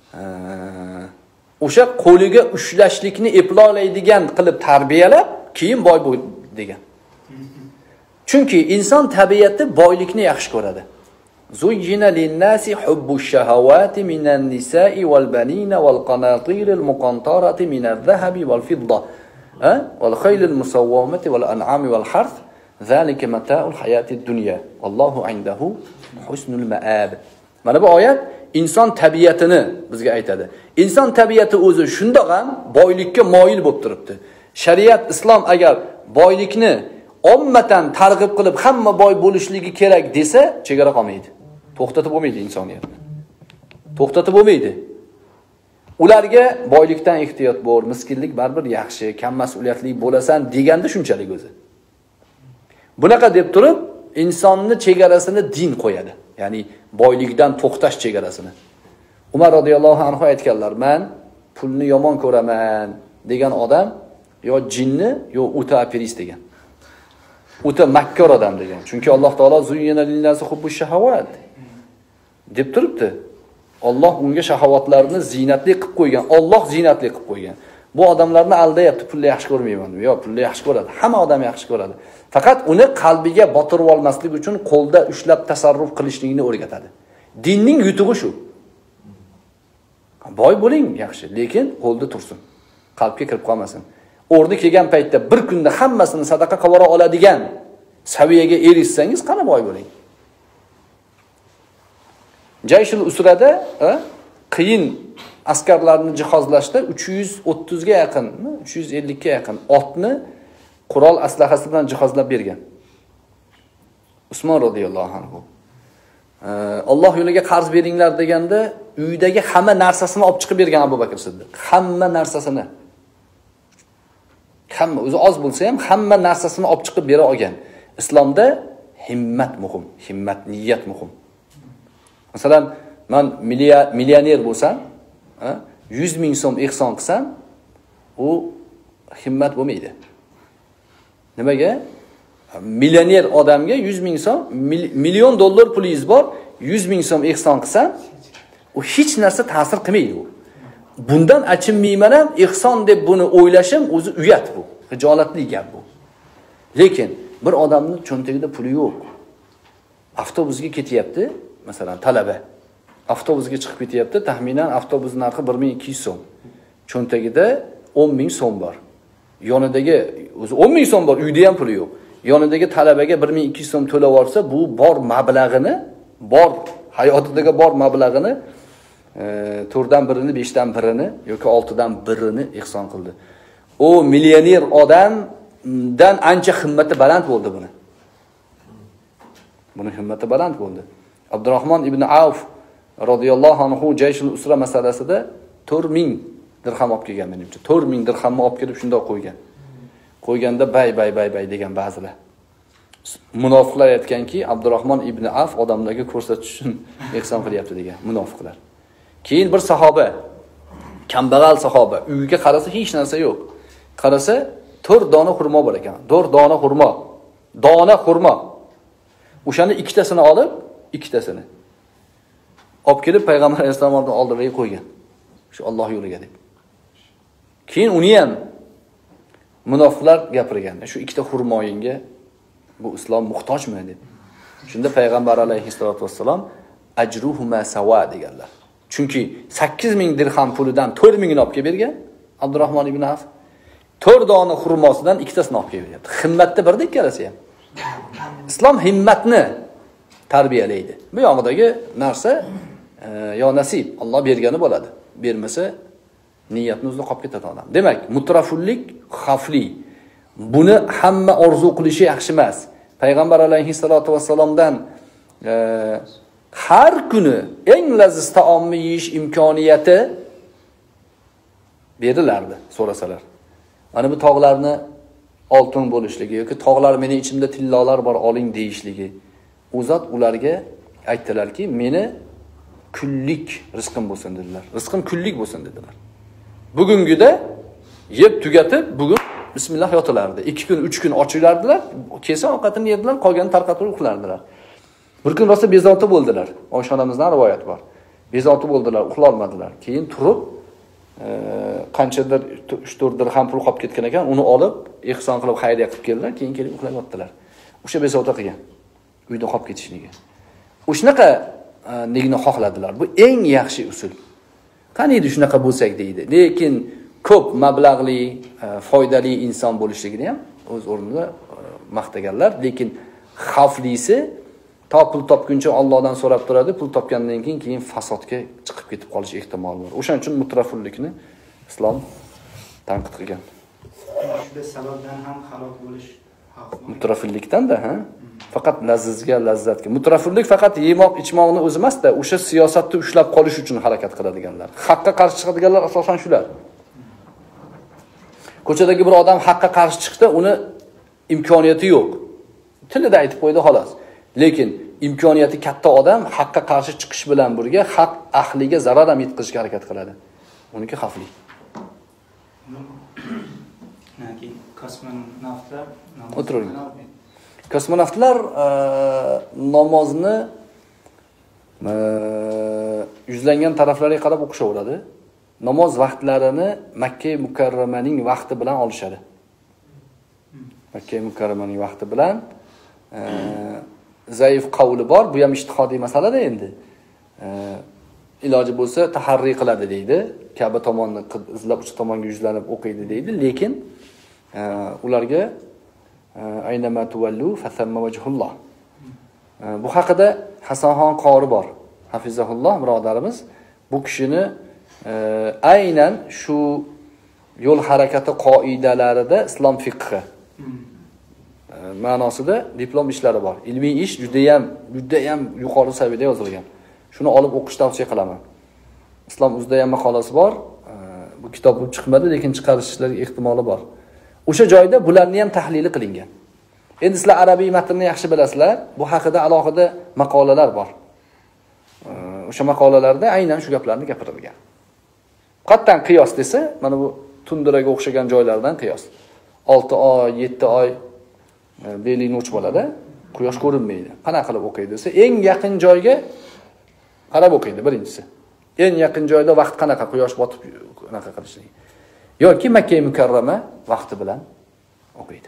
Speaker 1: O'sha qo'liga ushlashlikni eplolaydigan qilib tarbiyalab, keyin boy bo'l degan. Chunki inson tabiati boylikni yaxshi ko'radi. Zuyyina lin-nasi hubbush shahawati minan nisa'i wal banina wal qanatiril muqantarati minadh-dhahabi wal fidda wal khaylil musawwamati wal an'ami wal harth zalika mata'ul hayatid dunya wallohu 'indahu husnul ma'ab. Mana bu oyat inson tabiatini bizga aytadi. Inson tabiati o'zi shundoq ham boylikka moyil bo'lib turibdi. Shariat islom agar boylikni ommatan targ'ib qilib hamma boy bo'lishligi kerak desa, chegara qolmaydi. To'xtatib bo'lmaydi insoniyatni. To'xtatib bo'lmaydi. Ularga boylikdan ehtiyot bo'l, miskinlik baribir yaxshi, kam mas'uliyatli bo'lasan deganda shunchalik o'zi. Bunaqa deb turib, insonni chegarasini din qo'yadi. Ya'ni boylikdan to'xtash chegarasini. Umar radhiyallohu anhu aytganlar, "Men pulni yomon ko'raman" degan odam yo jinni, yo o'ta aperist degan. O'ta makkor odam degan. Chunki Alloh taolo zuyyina lin-nasi hubbush shahawat deb turibdi. Alloh unga shahovatlarni zinatli qilib qo'ygan. Alloh zinatli qilib qo'ygan. Bu odamlarni aldayapti, pulni yaxshi ko'rmayman. Yo'q, pulni yaxshi ko'radi. Hamma odam yaxshi ko'radi. Faqat uni qalbiga botirib olmaslik uchun qo'lda ushlab tasarruf qilishlikni o'rgatadi. Dinning yutug'i shu. Boy bo'ling yaxshi, lekin qo'lda tursin. Qalbga kirib qolmasin. O'rni kelgan paytda bir kunda hammasini sadaqa qilib oladigan saviyaga erishsangiz, qani boy bo'ling. Jayshul Usrada qiyin askarlarni jihozlashda 330 ga yaqin, 350 ga yaqin otni qurol aslahasi bilan jihozlab bergan. Usmon radhiyallohu anhu. Alloh yo'liga qarz beringlar deganda, uydagi hamma narsasini olib chiqib bergan Abu Bakr Siddiq. Hamma narsasini. Hamma o'zi oz bo'lsa ham hamma narsasini olib chiqib bera olgan. Islomda himmat muhim, himmat, niyat muhim. Masalan, men millioner bo'lsam, 100 ming so'm ehson qilsam, u himmat bo'lmaydi. Nimaga? Millioner odamga 100 ming so'm, million dollar pulingiz bor, 100 ming so'm ehson qilsam, u hech narsa ta'sir qilmaydi u. Bundan achinmayman ham, ehson deb buni o'ylashim o'zi uyat bu. Hijolatli gap bu. Lekin bir odamning cho'ntagida puli yo'q. Avtobusga ketyapti, masalan, talaba. Avtobusga chiqib ketyapti, taxminan avtobus narxi 1200 so'm. Cho'ntagida 10 ming so'm bor. Yonidagi o'zi 10 ming so'm bor, uyda ham puli yo'q. Yonidagi talabaga 1200 so'm to'lab olsa, bu bor mablag'ini, bor hayotidagi bor mablag'ini 4dan birini, 5dan birini yoki 6dan birini ehson qildi. O millioner odamdan ancha himmati baland bo'ldi buni. Buni himmati baland bo'ldi. Abdurrahmon ibn Avf radhiyallohu anhu Jayshul Usra masalasida 4000 dirham olib kelgan menimcha. 4000 dirhamni olib kelib shunday qo'ygan. Qo'yganda bay degan ba'zilar. Munofiqlar aytganki, Abdurrahmon ibn Avf odamlarga ko'rsatish uchun ehson qilyapti degan munofiqlar. Keyin bir sahoba, kambag'al sahoba, uyiga qarasa hech narsa yo'q. Qarasa 4 dona xurmo bor ekan. 4 dona xurmo. Dona xurmo. O'shani ikkitasini olib, ikkitasini olib kelib payg'ambar alayhisolamning oldilariga qo'ygan. Shu Alloh yo'liga deb. Keyin uni ham munofiqlar gapirgan. Shu ikkita xurmoyinga bu islom muhtojmi deb. Shunda payg'ambar alayhisolatu vassalom ajruhuma sawa deganlar. Chunki 8000 dirham pulidan 4000 ni olib kelib bergan Abdurrahmon ibn Avf. 4 dona xurmosidan ikkitasini olib kelib beryapti. Himmatda birda ikkalasi ham. Islom himmatni tarbiyalaydi. Bu yog'idagi narsa yo nasib, Alloh bergani bo'ladi. Bermasa niyatni o'zida qolib ketadi odam. Demak, mutrafullik xavfli. Buni hamma orzu qilishi yaxshi emas. Payg'ambar alayhisolatu vassalomdan har kuni eng laziz taomni yeyish imkoniyati berilardi, so'rasalar. Mana bu tog'larni oltin bo'lishligi yoki tog'lar meni ichimda tillolar bor, oling deyishligi. U zot ularga aytdilarki, meni kunlik rizqim bo'lsin dedilar. Rizqim kunlik bo'lsin dedilar. Bugungida yeb tugatib, bugun bismillah yotilardi. 2 kun, 3 kun ochilardilar, kesa ovqatini yedilar, qolganini tarqatib uxlardilar. Bir kun rosa bezovta bo'ldilar. Oysha onamizdan rivoyat bor. Bezovta bo'ldilar, uxla olmadilar. Keyin turib, qanchadir 3-4 dirham pul qolib ketgan ekan, uni olib, ehson qilib xayriya qilib keldilar, keyin kelib uxlab yotdilar. O'sha bezovta qilgan. Uyda qolib ketishligi. O'shanaqa nigni xohladilar. Bu eng yaxshi usul. Qaniydi shunaqa bo'lsak deydi. Lekin ko'p mablag'li, foydali inson bo'lishligini ham o'z o'rnida maqtaganlar, lekin xavflisi pul topguncha Allohdan so'rab turadi, pul topgandan keyin fasodga chiqib ketib qolish ehtimoli bor. O'shaning uchun mutrafullikni islom tanqid qilgan.
Speaker 2: Shunda sababdan ham halok bo'lish xavfi.
Speaker 1: Mutrafullikdan-da, ha? Faqat lazzizga, lazzatga. Mutrafullik faqat yemoq, ichmoqni o'zi emas-da, o'sha siyosatni ushlab qolish uchun harakat qiladiganlar. Haqqa qarshi chiqadiganlar asosan shular. Ko'chadagi bir odam haqqa qarshi chiqdi, uni imkoniyati yo'q. Tilida aytib qo'ydi xolos. Lekin imkoniyati katta odam haqqa qarshi chiqish bilan birga haq ahliga zarar ham yetkazishga harakat qiladi. Uniki xavfli.
Speaker 2: Kosmonavtlar
Speaker 1: o'tiring. Kosmonavtlar namozni yuzlangan taraflariga qarab o'qishaveradi. Namoz vaqtlarini Makka mukarramaning vaqti bilan olishadi. Makka mukarramaning vaqti bilan zaif qavli bor, bu ham ijtihodiy masala-da endi. Iloji bo'lsa taharriy qiladi deydi. Ka'ba tomonni izlab o'sha tomonga yuzlanib o'qiydi deydi, lekin ularga aynama tuvallu fathamma wajhulloh. Bu haqida Hasanxon qori bor. Hafizahulloh birodarimiz bu kishini aynan shu yo'l harakati qoidalarida islom fiqhi ma'nosida diplom ishlari bor. Ilmiy ish juda ham yuqori saviyada yozilgan. Shuni olib o'qish tavsiya qilaman. Islom uzda ham maqolasi bor. Bu kitob bo'lib chiqmadi, lekin chiqarishlar ehtimoli bor. O'sha joyda bularni ham tahlili qilingan. Endi sizlar arabiy matnni yaxshi bilasizlar. Bu haqida alohida maqolalar bor. O'sha maqolalarda aynan shu gaplarni gapirilgan. Qattan qiyos desa, mana bu tundiraga o'xshagan joylardan qiyos. 6 oy, 7 oy belingni o'ch bo'ladi, quyosh ko'rinmaydi. Qanaqa qilib o'qiydi desa, eng yaqin joyga qarab o'qiydi birinchisi. Eng yaqin joyda vaqt qanaqa, quyosh botib qanaqa qilishligi. Yoki Makka mukarrama vaqti bilan o'qiydi.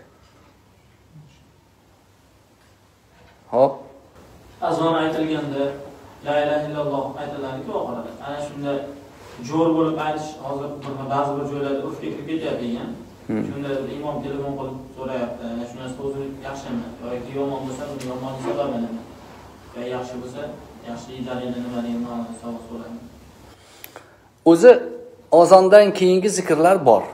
Speaker 1: Hop.
Speaker 3: Azon aytilganda la ilaha illalloh aytiladiki, o'qiladi. Ana shunda jo'r bo'lib aytish hozir ba'zi bir joylarda urfga kirib ketyapti ekan. Shunda imom telefon qilib so'rayapti, shundan so'zi yaxshimi yoki yomon bo'lsa, uni yomon sababi nima? Va yaxshi bo'lsa, yaxshi dalili nima degan ma'noda savol so'rayman.
Speaker 1: O'zi azondan keyingi zikrlar bor.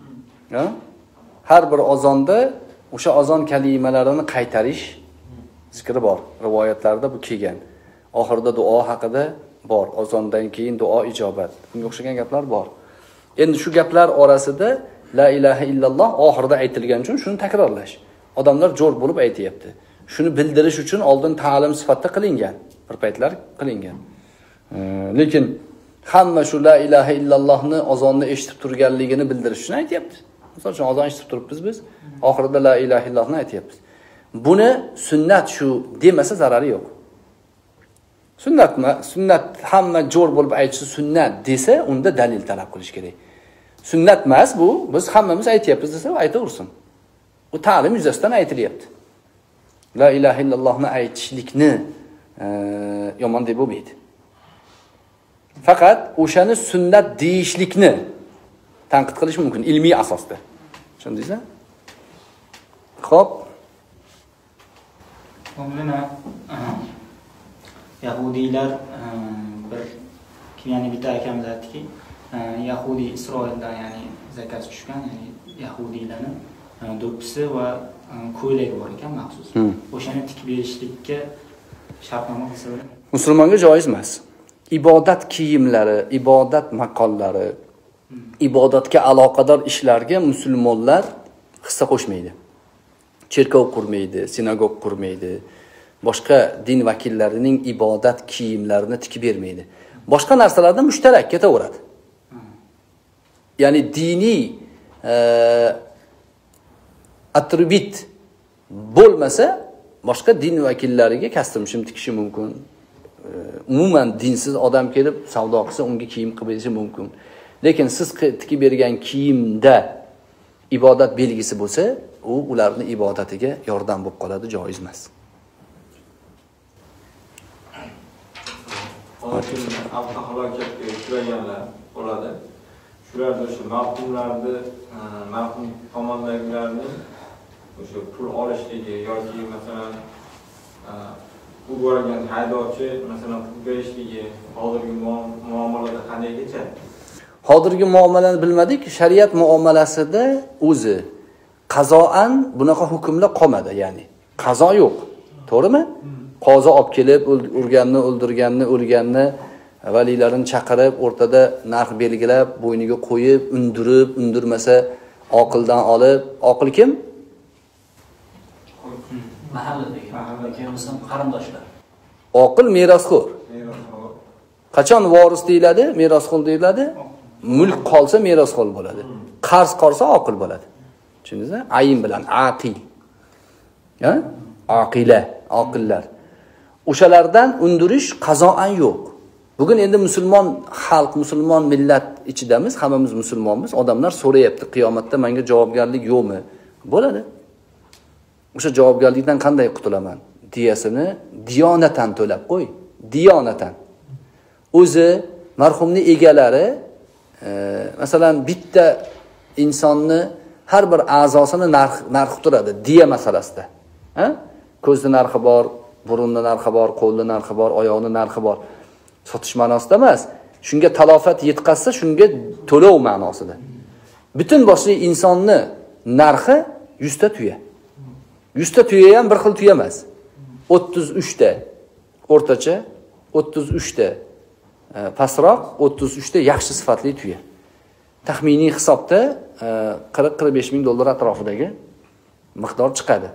Speaker 1: Har bir azonda o'sha azon kalimalarini qaytarish zikri bor. Rivoyatlarda bu kelgan. oxirida duo haqida bor, azondan keyin duo ijobat. Bunga o'xshagan gaplar bor. Endi shu gaplar orasida la ilaha illalloh oxirida aytilgan uchun shuni takrorlash. Odamlar jo'r bo'lib aytayapti. Shuni bildirish uchun oldin ta'lim sifatida qilingan, bir paytlar qilingan. Lekin hamma shu la ilaha illallohni azonni eshitib turganligini bildirish uchun aytayapti. Misol uchun azon eshitib turibmiz biz, oxirida la ilaha illallohni aytayapmiz. Buni sunnat shu demasa zarari yo'q. Sunnat hamma jo'r bo'lib aytishi sunnat desa, unda dalil talab qilish kerak. Sunnat emas bu, biz hammamiz aytayapmiz desa, aytaversin. Bu ta'lim yuzasidan aytilyapti. La ilaha illallohni aytishlikni yomon deb bo'lmaydi. Faqat o'shani sunnat deyishlikni tanqid qilish mumkin ilmiy asosda. Tushundingizmi? Xo'p.
Speaker 2: Mana Yahudiylar bir ya'ni bitta akamiz aytdiki, Yahudiy Isroildan ya'ni zakat tushgan, ya'ni Yahudiylarning do'ppisi va ko'ylagi bor ekan maxsus. O'shani tikib berishlikka shartnoma qilsa bo'ladi. Musulmonga
Speaker 1: joiz emas. Ibodat kiyimlari, ibodat maqollari, ibodatga aloqador ishlarga musulmonlar hissa qo'shmaydi. Cherkov qurmaydi, sinagog qurmaydi. Boshqa din vakillarining ibodat kiyimlarini tikib bermaydi. Boshqa narsalardan mushtarak ketaveradi. Ya'ni diniy atribut bo'lmasa, boshqa din vakillariga kastim-shim tikishi mumkin. Umuman dinsiz odam kelib savdo qilsa, unga kiyim qilib berishi mumkin. Lekin siz tikib bergan kiyimda ibodat belgisi bo'lsa, u ularning ibodatiga yordam bo'lib qoladi, joiz emas.
Speaker 4: Avtohalokatga uchraganlar bo'ladi. Shularda o'sha marhumlarni, marhum tomondagilarning o'sha pul olishligi yoki masalan bu bo'lgan haydovchi masalan pul berishligi hozirgi muomalada qanday kechadi?
Speaker 1: Hozirgi muomalani bilmadik. Shariat muomalasida o'zi qazoan bunaqa hukmlar qolmadi, ya'ni qazo yo'q. To'g'rimi? Qozi olib kelib urganni, o'ldirganni, o'lganni valilarini chaqirib, o'rtada narx belgilab, bo'yniga qo'yib, undirib, undirmasa oqildan olib, oqil kim?
Speaker 3: Mahalladagi qarindoshlar.
Speaker 1: Oqil merosxo'r. Qachon voris deyiladi, merosxo'r deyiladi? Mulk qolsa merosxo'r bo'ladi. Qarz qolsa oqil bo'ladi. Tushundingizmi? Ayin bilan aqil. Ha? Aqila, oqillar. O'shalardan undirish qazoan yo'q. Bugun endi musulmon xalq, musulmon millat ichidamiz, hammamiz musulmonmiz. Odamlar so'rayapti, qiyomatda menga javobgarlik yo'qmi? Bo'ladi. O'sha javobgarlikdan qanday qutulaman? Diyasini diyonatan to'lab qo'y. Diyonatan. O'zi marhumning egalari masalan bitta insonni har bir a'zosini narxi turadi diya masalasida. Ha? Ko'zning narxi bor, burunning narxi bor, qo'lning narxi bor, oyoqning narxi bor. Sotish ma'nosida emas. Shunga talofat yetkazsa, shunga to'lov ma'nosida. Butun boshli insonni narxi 100 ta tuya. 100 ta tuya ham bir xil tuya emas. 33 ta o'rtacha, 33 ta pastroq, 33 ta yaxshi sifatli tuya. Taxminiy hisobda 40-45 ming dollar atrofidagi miqdor chiqadi.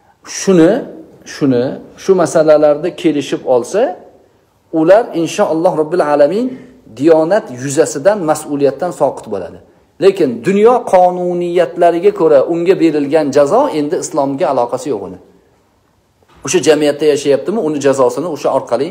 Speaker 1: Shu masalalarda kelishib olsa, ular inshaalloh Robbil alamin diyonat yuzasidan mas'uliyatdan soqit bo'ladi. Lekin dunyo qonuniyatlariga ko'ra unga berilgan jazo endi islomga aloqasi yo'q uni. O'sha jamiyatda yashayaptimi, uni jazosini o'sha orqali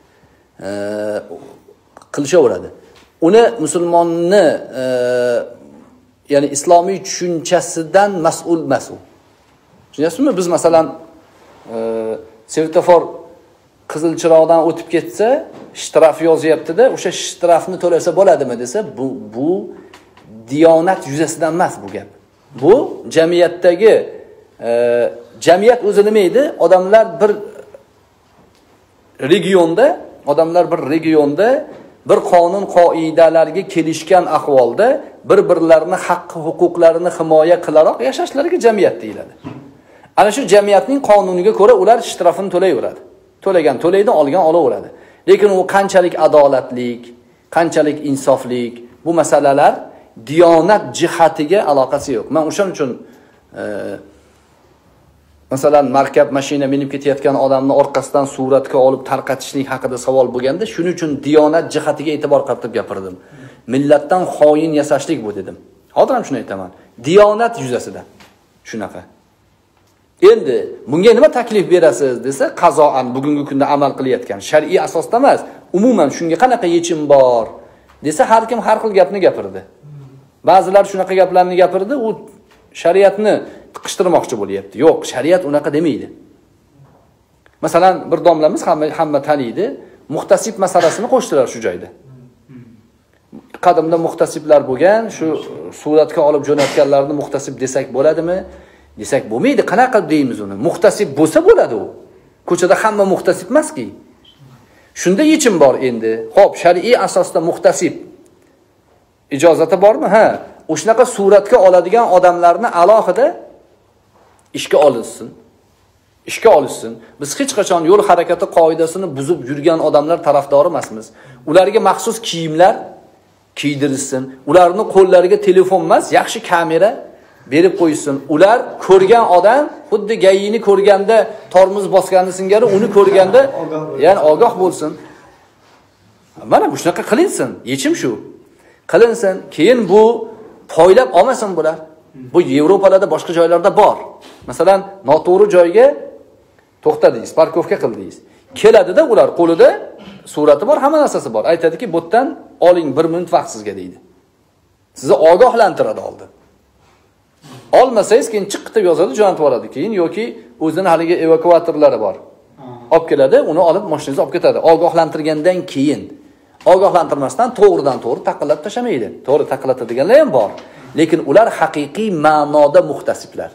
Speaker 1: qilishaveradi. Uni musulmonni ya'ni islomiy tushunchasidan mas'ul emas u. Tushunasizmi? Biz masalan svetofor qizil chiroqdan o'tib ketsa, shtraf yozyapti-da, o'sha shtrafni to'lasa bo'ladimi desa, bu diyonat yuzasidan emas bu gap. Bu jamiyatdagi jamiyat o'zi nima edi? Odamlar bir regionda bir qonun qoidalarga kelishgan ahvolda bir-birlarini haqqi, huquqlarini himoya qilaroq yashashlariga jamiyat deyiladi. Ana shu jamiyatning qonuniga ko'ra ular shtrafini to'layveradi. To'lagan to'laydi, olgan olaveradi. Lekin u qanchalik adolatlik, qanchalik insoflik, bu masalalar diyonat jihatiga aloqasi yo'q. Men o'shaning uchun masalan, markab mashina minib ketayotgan odamni orqasidan suratga olib tarqatishlik haqida savol bo'lganda, shuning uchun diyonat jihatiga e'tibor qaratib gapirdim. Millatdan xoin yasashlik bu dedim. Hozir ham shuni aytaman. Diyonat yuzasidan shunaqa. Endi bunga nima taklif berasiz desa, qazoan bugungi kunda amal qilayotgan shar'iy asosda emas, umuman shunga qanaqa yechim bor desa, har kim har xil gapni gapirdi. Ba'zilar shunaqa gaplarni gapirdi, u shariatni tiqishtirmoqchi bo'lyapti. Yo'q, shariat unaqa demaydi. Masalan, bir domlamiz hamma taniydi, muhtasib masalasini qo'shdilar shu joyda. Qadimda muhtasiblar bo'lgan, shu suratga olib jo'natganlarni muhtasib desak bo'ladimi? Desak bo'lmaydi. Qanaqa deymiz uni? Muhtasib bo'lsa bo'ladi u. Ko'chada hamma muhtasib emas-ki. Shunda yechim bor endi. Xo'p, shar'iy asosda muhtasib ijozati bormi? Ha. O'shanaqa suratga oladigan odamlarni alohida ishga olinsin. Ishga olishsin. Biz hech qachon yo'l harakati qoidasini buzib yurgan odamlar tarafdori emasmiz. Ularga maxsus kiyimlar kiydirilsin. Ularni qo'llariga telefon emas, yaxshi kamera berib qo'ysin. Ular ko'rgan odam xuddi gayini ko'rganda tormoz bosgani singari uni ko'rganda ya'ni ogoh bo'lsin. Mana bu shunaqa qilinsin. Yechim shu. Qilinsin. Keyin bu poylab olmasin bular. Bu Yevropalarda boshqa joylarda bor. Masalan, noto'g'ri joyga to'xtadingiz, parkovka qildingiz. Keladida ular qo'lida surati bor, hamma narsasi bor. Aytadiki, bu yerdan oling 1 minut vaqt sizga deydi. Sizni ogohlantiradi oldin. Olmasangiz keyin chiq deb yozadi, jo'natib yuboradi keyin yoki o'zining haligi evakuatorlari bor. Olib keladi, uni olib mashinangizga olib ketadi. Ogohlantirgandan keyin. Ogohlantirmasdan to'g'ridan to'g'ri taqillab tashamaydi. To'g'ri taqillatadiganlar ham bor. Lekin ular haqiqiy ma'noda muhtasiblar.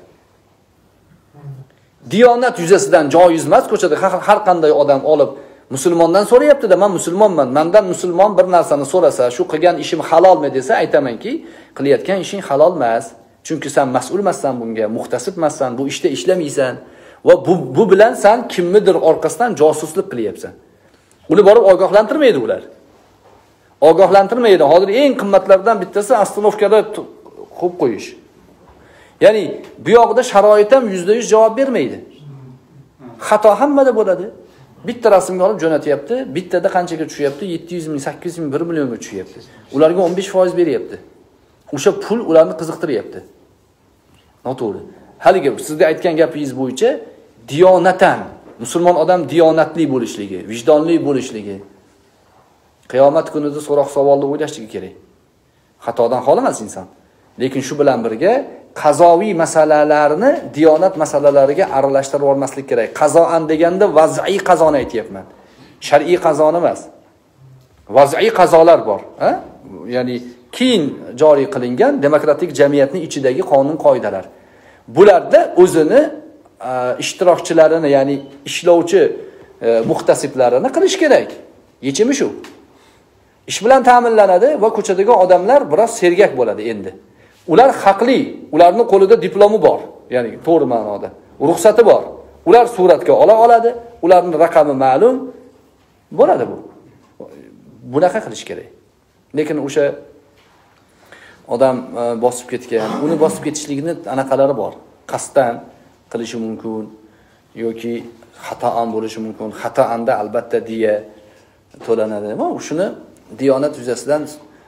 Speaker 1: Diyonat yuzasidan joiz emas, ko'chada har qanday odam olib musulmondan so'rayapti-da, men musulmonman. Mendan musulmon bir narsani so'rasa, shu qilgan ishim halolmi desa, aytamanki, qilayotgan ishing halol emas. Chunki sen mas'ul emassan bunga, muhtasib emassan, bu ishda ishlamaysan va bu bilan sen kimnidir orqasidan josuslik qilyapsan. Uni borib ogohlantirmaydi ular. Ogohlantirmaydi. Hozir eng qimmatlardan bittasi ostanovkada qo'yib qo'yish. Ya'ni bu yoqda sharoit ham %100 javob bermaydi. Xato hammada bo'ladi. Bitta rasmga olib jo'natyapti, bittada qanchaga tushyapti? 700 ming, 800 ming, 1 millionga tushyapti. Ularga 15% beryapti. O'sha pul ularni qiziqtiryapti. Noto'g'ri. Haligi sizga aytgan gapingiz bo'yicha diyonatan, musulmon odam diyonatli bo'lishligi, vijdonli bo'lishligi, qiyomat kunida so'roq savolni o'ylashligi kerak. Xatodan xoli emas inson. Lekin shu bilan birga qazoviy masalalarni diyonat masalalariga aralashtirib olmaslik kerak. Qazoan deganda vaz'iy qazoni aytyapman. Shar'iy qazoni emas. Vaz'iy qazolar bor, ha? Ya'ni keyin joriy qilingan demokratik jamiyatning ichidagi qonun qoidalar. Bularda o'zini ishtirokchilarini, ya'ni ishlovchi muhtasiblarini qilish kerak. Yechimi shu. Ish bilan ta'minlanadi va ko'chadagi odamlar biroz sergak bo'ladi endi. Ular haqli, ularning qo'lida diplomi bor, ya'ni to'g'ri ma'noda, ruxsati bor. Ular suratga ola oladi, ularning raqami ma'lum bo'ladi bu. Bunaqa qilish kerak. Lekin o'sha odam bosib ketgan, uni bosib ketishligini anaqalari bor. Qasddan qilishi mumkin yoki xatoan bo'lishi mumkin. Xatoanda albatta diya to'lanadi. Ammo shuni diyonat yuzasidan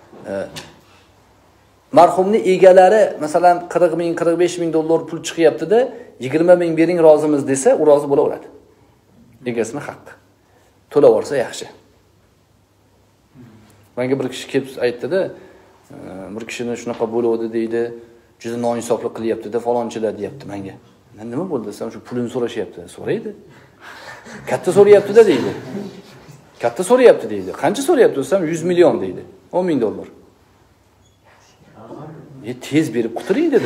Speaker 1: marhumni egalari masalan 40 ming, 45 ming dollar pul chiqyapti-da, 20 ming bering rozimiz desa, u rozi bo'laveradi. Egasining haqqi. To'lab olsa yaxshi. Menga bir kishi kelib aytdi-da, bir kishini shunaqa bo'ladi deydi, juda noinsoflik qilyapti-da, falonchilar deyapti menga. Men nima bo'ldi desam, shu pulini so'rashyapti. So'raydi. Katta so'rayapti-da deydi. Katta so'rayapti deydi. Qancha so'rayapti desam, 100 million deydi. 10 ming dollar. Tez berib quturing dedi.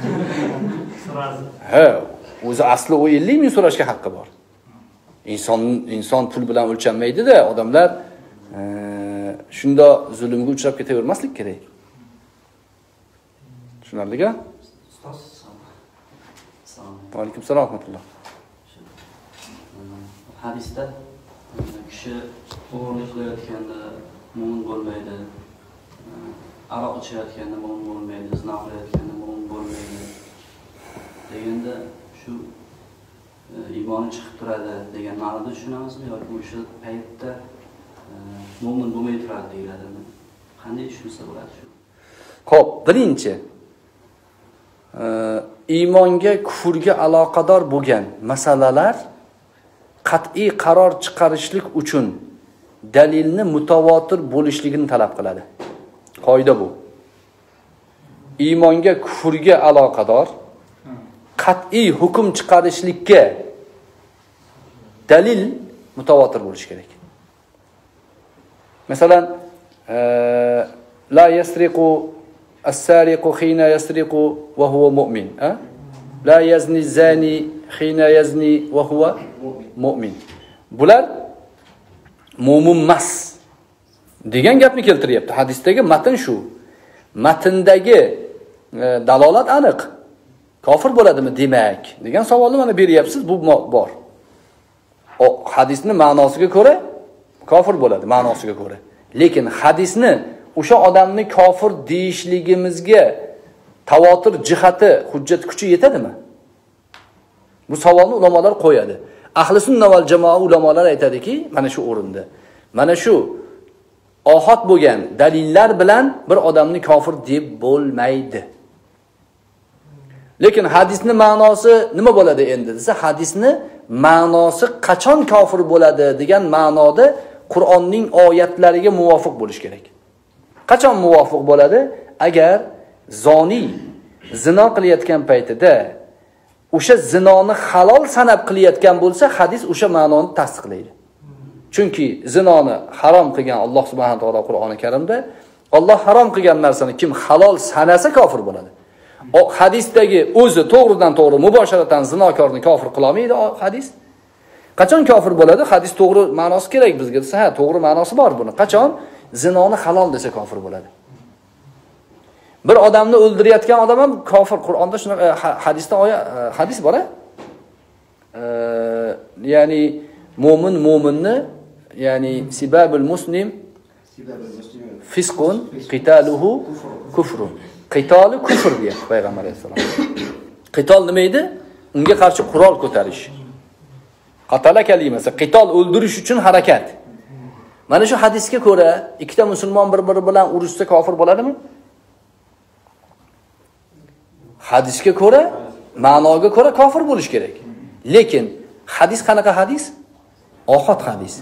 Speaker 1: Ha, o'zi asli o 50 ming so'rashga haqqi bor. Inson pul bilan o'lchanmaydi-da, odamlar shunda zulmga uchrab ketavermaslik kerak. Tushunarlimi? Va alaykum assalom va rahmatulloh.
Speaker 5: hadisda kishi o'g'irlik qilayotganda mo'min bo'lmaydi, aroq ichayotganda mo'min bo'lmaydi, zino qilayotganda mo'min bo'lmaydi deganda shu iymoni chiqib turadi degan ma'noda tushunamizmi yoki o'sha paytda mo'min bo'lmay turadi deyiladimi? Qanday tushunsa bo'ladi shu?
Speaker 1: Xo'p, birinchi iymonga, kufrga aloqador bo'lgan masalalar qat'iy qaror chiqarishlik uchun dalilni mutavotir bo'lishligini talab qiladi. Qoida bu. Iymonga, kufrga aloqador qat'iy hukm chiqarishlikka dalil mutavotir bo'lishi kerak. Masalan, la yasriqu as-sariqu hina yasriqu wa huwa mu'min. La yazni zani hina yazni wa huwa mu'min. Bular mu'min emas degan gapni keltiryapti. Hadisdagi matn shu. Matndagi dalolat aniq. Kofir bo'ladimi demak degan savolni mana beryapsiz, bu bor. O hadisning ma'nosiga ko'ra kofir bo'ladi, ma'nosiga ko'ra. Lekin hadisni o'sha odamni kofir deyishligimizga tavotir jihati, hujjat kuchi yetadimi? Bu savolni ulamolar qo'yadi. Ahli sunna val jamoa ulamolar aytadiki, mana shu o'rinda. Mana shu ohod bo'lgan dalillar bilan bir odamni kofir deb bo'lmaydi. Lekin hadisning ma'nosi nima bo'ladi endi desa, hadisning ma'nosi qachon kofir bo'ladi degan ma'noda Qur'onning oyatlariga muvofiq bo'lish kerak. Qachon muvofiq bo'ladi? Agar zoni zino qilayotgan paytida o'sha zinoni halol sanab qilayotgan bo'lsa, hadis o'sha ma'noni tasdiqlaydi. Chunki zinoni harom qilgan Alloh subhanahu va taolo Qur'oni Karimda Alloh harom qilgan narsani kim halol sanasa kofir bo'ladi. O hadisdagi o'zi to'g'ridan to'g'ri mubosharatan zinokorni kofir qila olmaydi hadis. Qachon kofir bo'ladi? Hadis to'g'ri ma'nosi kerak bizga desa, ha, to'g'ri ma'nosi bor buni. Qachon zinoni halol desa kofir bo'ladi. Bir odamni o'ldirayotgan odam ham kofir. Qur'onda shunaqa hadisda hadis bor-a? Ya'ni mu'minni, ya'ni sibabul muslim fisqun qitaluhu kufrun. Qitoli kufr deyapti payg'ambar alayhisalom. Qitol nima edi? Unga qarshi qurol ko'tarish. Qatala kalimasi qitol o'ldirish uchun harakat. Mana shu hadisga ko'ra ikkita musulmon bir-biri bilan urushsa kofir bo'ladimi? Hadisga ko'ra, ma'noga ko'ra kofir bo'lish kerak. Lekin hadis qanaqa hadis? Ohod hadis.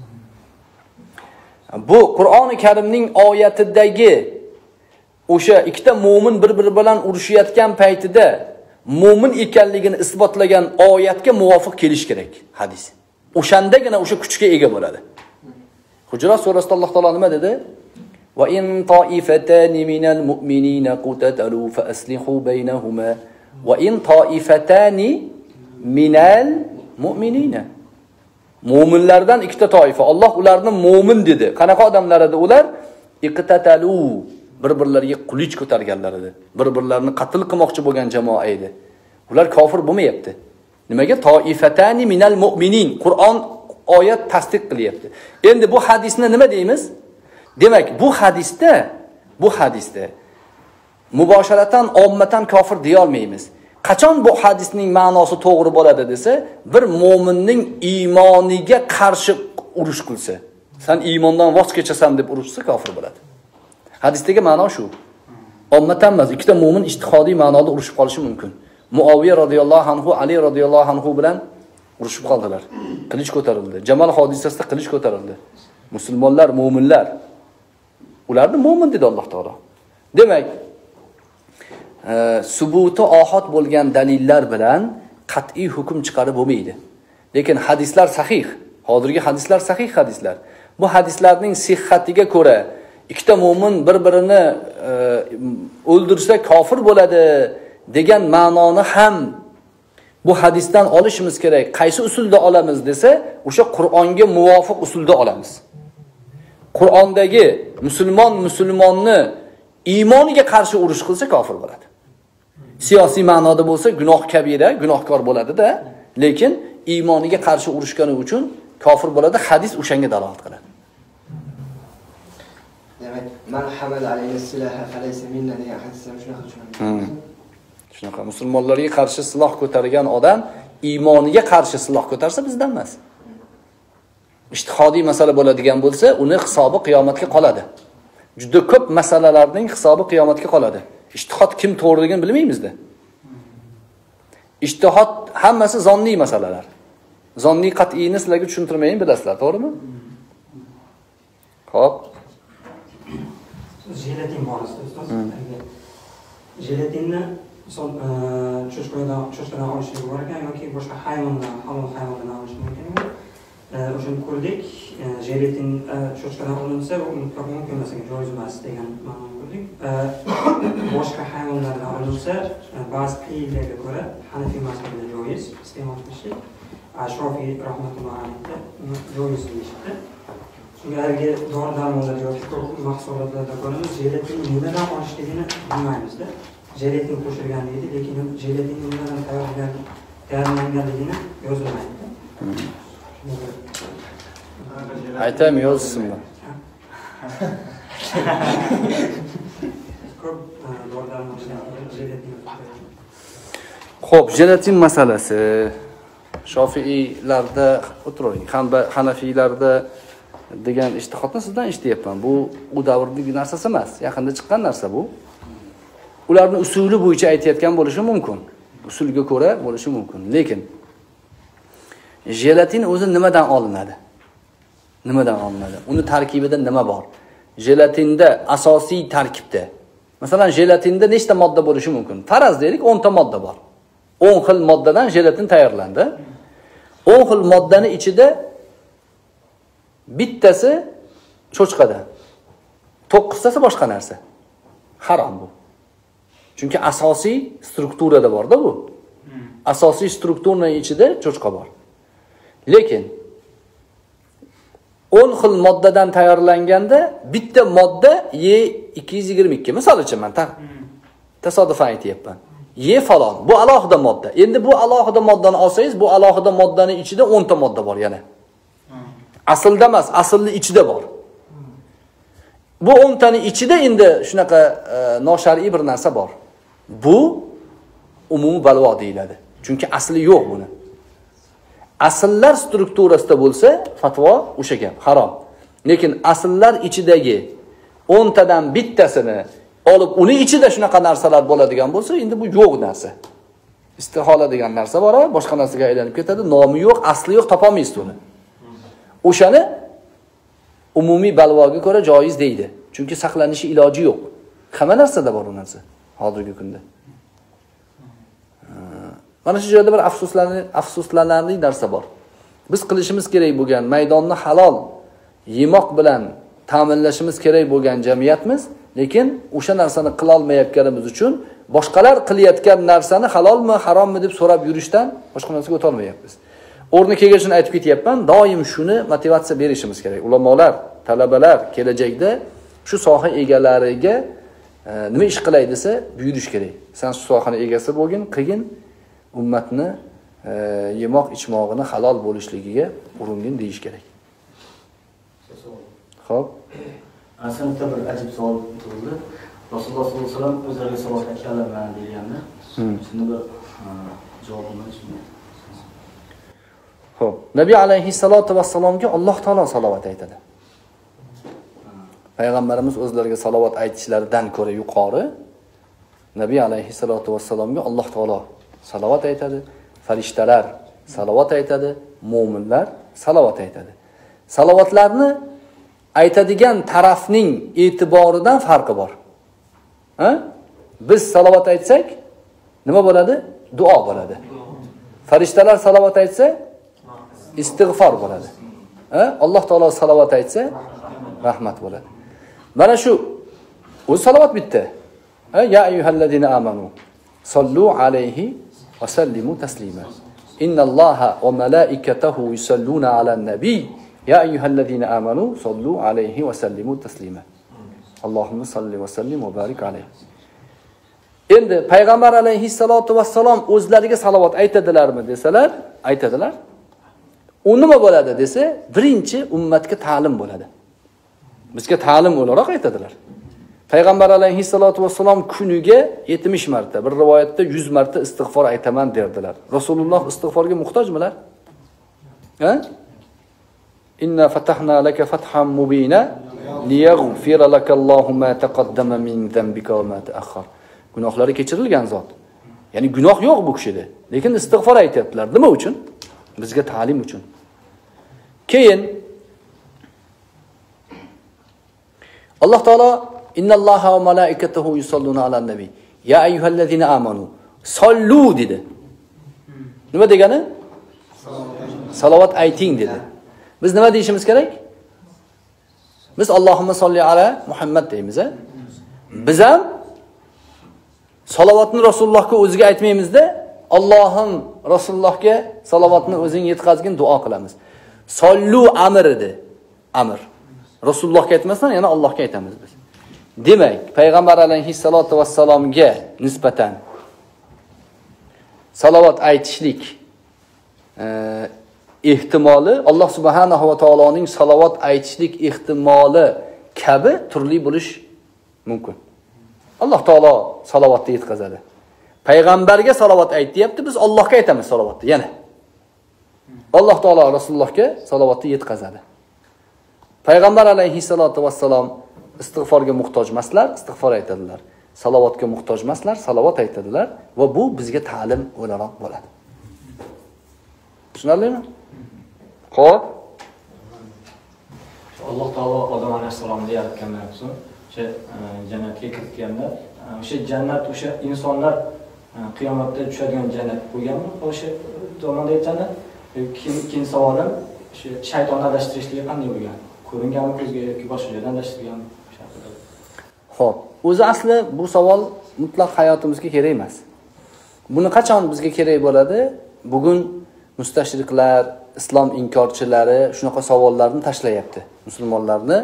Speaker 1: Bu Qur'oni Karimning oyatidagi o'sha ikkita mu'min bir-biri bilan urushayotgan paytida mu'min ekanligini isbotlagan oyatga muvofiq kelish kerak hadis. O'shandagina o'sha kuchga ega bo'ladi. Hujurat surasida Alloh taolo nima dedi? Va in ta'ifatani minal mu'minina qutatalu fa aslihu baynahuma va in ta'ifatani minal mu'minina. Mu'minlardan ikkita toifa. Alloh ularni mu'min dedi. Qanaqa odamlar edi ular? Iqtatalu, bir-birlariga qulich ko'targanlar edi. Bir-birlarini qatl qilmoqchi bo'lgan jamoa edi. Ular kofir bo'lmayapti. Nimaga? Toifatani minal mu'minin. Qur'on oyat tasdiq qilyapti. Endi bu hadisni nima deymiz? Demak, bu hadisda mubosharatan ommatan kofir deya olmaymiz. Qachon bu hadisning ma'nosi to'g'ri bo'ladi desa, bir mu'minning iymoniga qarshi urush qilsa, sen iymondan voz kechasan deb urushsa kofir bo'ladi. Hadisdagi ma'no shu. Ommatan emas, ikkita mu'min ijtihodiy ma'noda urushib qolishi mumkin. Muaviya radhiyallohu anhu, Ali radhiyallohu anhu bilan urushib qoldilar. Qilich ko'tarildi. Jamal hodisasida qilich ko'tarildi. Musulmonlar, mu'minlar ularni mu'min dedi Alloh taolo. Demak, subuti ohod bo'lgan dalillar bilan qat'iy hukm chiqarib bo'lmaydi. Lekin hadislar sahih. Hozirgi hadislar sahih hadislar. Bu hadislarning sihhatiga ko'ra ikkita mu'min bir-birini o'ldirsa kofir bo'ladi degan ma'noni ham bu hadisdan olishimiz kerak. Qaysi usulda olamiz desa, o'sha Qur'onga muvofiq usulda olamiz. Qur'ondagi musulmonni iymoniga qarshi urush qilsa kofir bo'ladi. Siyosiy ma'noda bo'lsa gunoh kabira, gunohkor bo'ladi-da, lekin iymoniga qarshi urushgani uchun kofir bo'ladi. Hadis o'shanga dalolat qiladi.
Speaker 6: Demak, man hamala alayhi silaha falaysa minna degan hadisda shunaqa tushunamiz.
Speaker 1: Shunaqa musulmonlarga qarshi siloh ko'targan odam iymoniga qarshi siloh ko'tarsa bizdan emas. Ijtihodiy masala bo'ladigan bo'lsa, uni hisobi qiyomatga qoladi. Juda ko'p masalalarning hisobi qiyomatga qoladi. Ijtihod kim to'g'riligini bilmaymiz-da. Ijtihod hammasi zonniy masalalar. Zonniy qat'iyni sizlarga tushuntirmayin, bilasizlar, to'g'rimi? Xo'p.
Speaker 7: Jelatin borasida ustoz. Jelatinni cho'chqadan olishga bor ekan yoki boshqa hayvondan, halol hayvondan olish mumkinmi? O'shani ko'rdik. Jelatin cho'chqadan olinsa, u mutlaqo mumkin emas, joiz emas degan ma'noni ko'rdik. Boshqa hayvonlardan olinsa, ba'zi qiyinlarga ko'ra Hanafiy mazhabida joiz iste'mol qilishlik. Shofiy rahmatullohi alayhi joiz deyishdi. Ularga dori-darmonlar yoki ko'p mahsulotlarda ko'ramiz, jelatin nimadan olishligini bilmaymiz-da. Jelatin qo'shilgan deydi, lekin jelatin nimadan tayyorlanganligini yozilmaydi.
Speaker 1: Aytaymi, yozsinmi?
Speaker 7: Ko'p dori-darmonlar jelatin.
Speaker 1: Xo'p, jelatin masalasi Shofiiylarda o'tiring, Hanafiylarda degan ijtihodni sizdan eshityapman. Bu u davrdagi narsasi emas, yaqinda chiqqan narsa bu. Ularning usuli bo'yicha aytayotgan bo'lishi mumkin. Usulga ko'ra bo'lishi mumkin. Lekin jelatin o'zi nimadan olinadi? Nimadan olinadi? Uni tarkibida nima bor? Jelatinda asosiy tarkibda. Masalan, jelatinda nechta modda bo'lishi mumkin? Faraz deylik, 10 ta modda bor. 10 xil moddadan jelatin tayyorlandi. 10 xil moddaning ichida bittasi cho'chqadan, 9tasi boshqa narsa. Harom bu. Chunki asosiy strukturada bor-da bu. Asosiy strukturaning ichida cho'chqa bor. Lekin 10 xil moddadan tayyorlanganda bitta modda Y222, misol uchun men tasodifan aytayapman. Y falon, bu alohida modda. Endi bu alohida moddani olsangiz, bu alohida moddaning ichida 10 ta modda bor yana. Aslida emas, aslning ichida bor. Bu 10 taning ichida endi shunaqa noshar'iy bir narsa bor. Bu umumiy balvo deyiladi. Chunki asli yo'q buni. Asllar strukturasida bo'lsa, fatvo o'sha gap, harom. Lekin asllar ichidagi 10 tadan bittasini olib, uni ichida shunaqa narsalar bo'ladigan bo'lsa, endi bu yo'q narsa. Istihola degan narsa bor, boshqa narsaga aylanib ketadi, nomi yo'q, asli yo'q, topolmaysiz uni. O'shani umumiy balvoga ko'ra joiz deydi. Chunki saqlanishi iloji yo'q. Hamma narsada bor u narsa hozirgi kunda. Mana shu joyda bir afsuslanarli narsa bor. Biz qilishimiz kerak bo'lgan maydonni halol yemoq bilan ta'minlashimiz kerak bo'lgan jamiyatmiz, lekin o'sha narsani qila olmayotganimiz uchun boshqalar qilayotgan narsani halolmi, harommi deb so'rab yurishdan boshqa narsaga o'ta olmayapmiz. O'rni kelganini aytib ketyapman, doim shuni motivatsiya berishimiz kerak. Ulamolar, talabalar kelajakda shu soha egalariga nima ish qilay desa, buyurish kerak. Sen shu sohaning egasi bo'lgin, qilgin, ummatni yemoq ichmog'ini halol bo'lishligiga uringin deyish kerak. Xo'p.
Speaker 8: Aslida bir ajib savol tug'ildi. Rasululloh sollallohu alayhi vasallam o'zlariga salovat aytganlar deganda, shunda bir javobini tushundim.
Speaker 1: Xo'p, Nabiy alayhissalatu vassalomga Alloh taolo salovat aytadi. Payg'ambarimiz o'zlariga salovat aytishlaridan ko'ra yuqori Nabiy alayhissalatu vassalomga Alloh taolo salovat aytadi, farishtalar salovat aytadi, mu'minlar salovat aytadi. Salovatlarni aytadigan tarafning e'tiboridan farqi bor. Biz salovat aytsak nima bo'ladi? Duo bo'ladi. Farishtalar salovat aytsa istig'for bo'ladi. Alloh taolo salovat aytsa rahmat bo'ladi. Mana shu o'z salovat bitta. Ya ayyuhallazina amanu sallu alayhi va sallimu taslima. Innalloha va malaikatahu yusalluna alan nabiy. Ya ayyuhallazina amanu sallu alayhi va sallimu taslima. Allohumma salli va sallim va barik alayhi. Endi payg'ambar alayhissalatu vassalom o'zlariga salovat aytadilarmi desalar, aytadilar. U nima bo'ladi desa, birinchi ummatga ta'lim bo'ladi. Bizga ta'lim o'laroq aytadilar. Payg'ambar alayhissalatu vassalom kuniga 70 marta, bir rivoyatda 100 marta istig'for aytaman derdilar. Rasululloh istig'forga muhtojmilar? Ha? Inna fatahna laka fathan mubina liyaghfira lakallohu ma taqaddama min dhanbika wa ma ta'akhkhar. Gunohlari kechirilgan zot. Ya'ni gunoh yo'q bu kishida, lekin istig'for aytayaptilar. Nima uchun? Bizga ta'lim uchun. Keyin Alloh taolo innalloha va malaikatahu yusalluna alan nabiy. Ya ayyuhallazina amanu sallu dedi. Nima degani? Salovat ayting dedi. Biz nima deyishimiz kerak? Biz Allohumma solli ala Muhammad deymiz, a? Biz ham salovatni Rasulullohga o'ziga aytmaymiz-da, Allohim Rasulullohga salovatni o'zing yetkazgin duo qilamiz. Sollu amr edi. Amr. Rasulullohga aytmasdan yana Allohga aytamiz biz. Demak, payg'ambar alayhissalatu vassalomga nisbatan salovat aytishlik ehtimoli Alloh subhanahu va taoloning salovat aytishlik ehtimoli kabi turli bo'lish mumkin. Alloh taolo salovatni yetkazadi. Payg'ambarga salovat aytdi-yapti, biz Allohga aytamiz salovatni yana. Alloh taolo Rasulullohga salovatni yetkazadi. Payg'ambar alayhissalatu vassalom istig'forga muhtoj emaslar, istig'for aytadilar. Salovatga muhtoj emaslar, salovat aytadilar va bu bizga ta'lim o'laroq bo'ladi. Tushunarlimi? Xo'p.
Speaker 8: Alloh taolo odam alayhissalomni yaratgandan so'ng o'sha jannatga kiritganda, o'sha jannat o'sha insonlar qiyomatda tushadigan jannat bo'lganmi? O'sha tomonda aytganda, keyin savolim o'sha shayton adashtirishligi qanday bo'lgan? Ko'ringanmi ko'zga yoki boshqa joydan adashtirganmi?
Speaker 1: Xo'p, o'zi asli bu savol mutlaq hayotimizga kerak emas. Buni qachon bizga kerak bo'ladi? Bugun mustashriklar, islom inkorchilari shunaqa savollarni tashlayapti. Musulmonlarni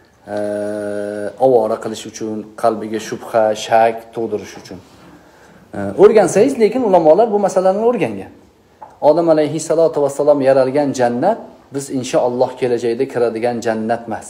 Speaker 1: ovora qilish uchun, qalbiga shubha, shak tug'dirish uchun. O'rgansangiz, lekin ulamolar bu masalani o'rgangan. Odam alayhissalatu vassalom yaralgan jannat biz inshaalloh kelajakda kiradigan jannat emas.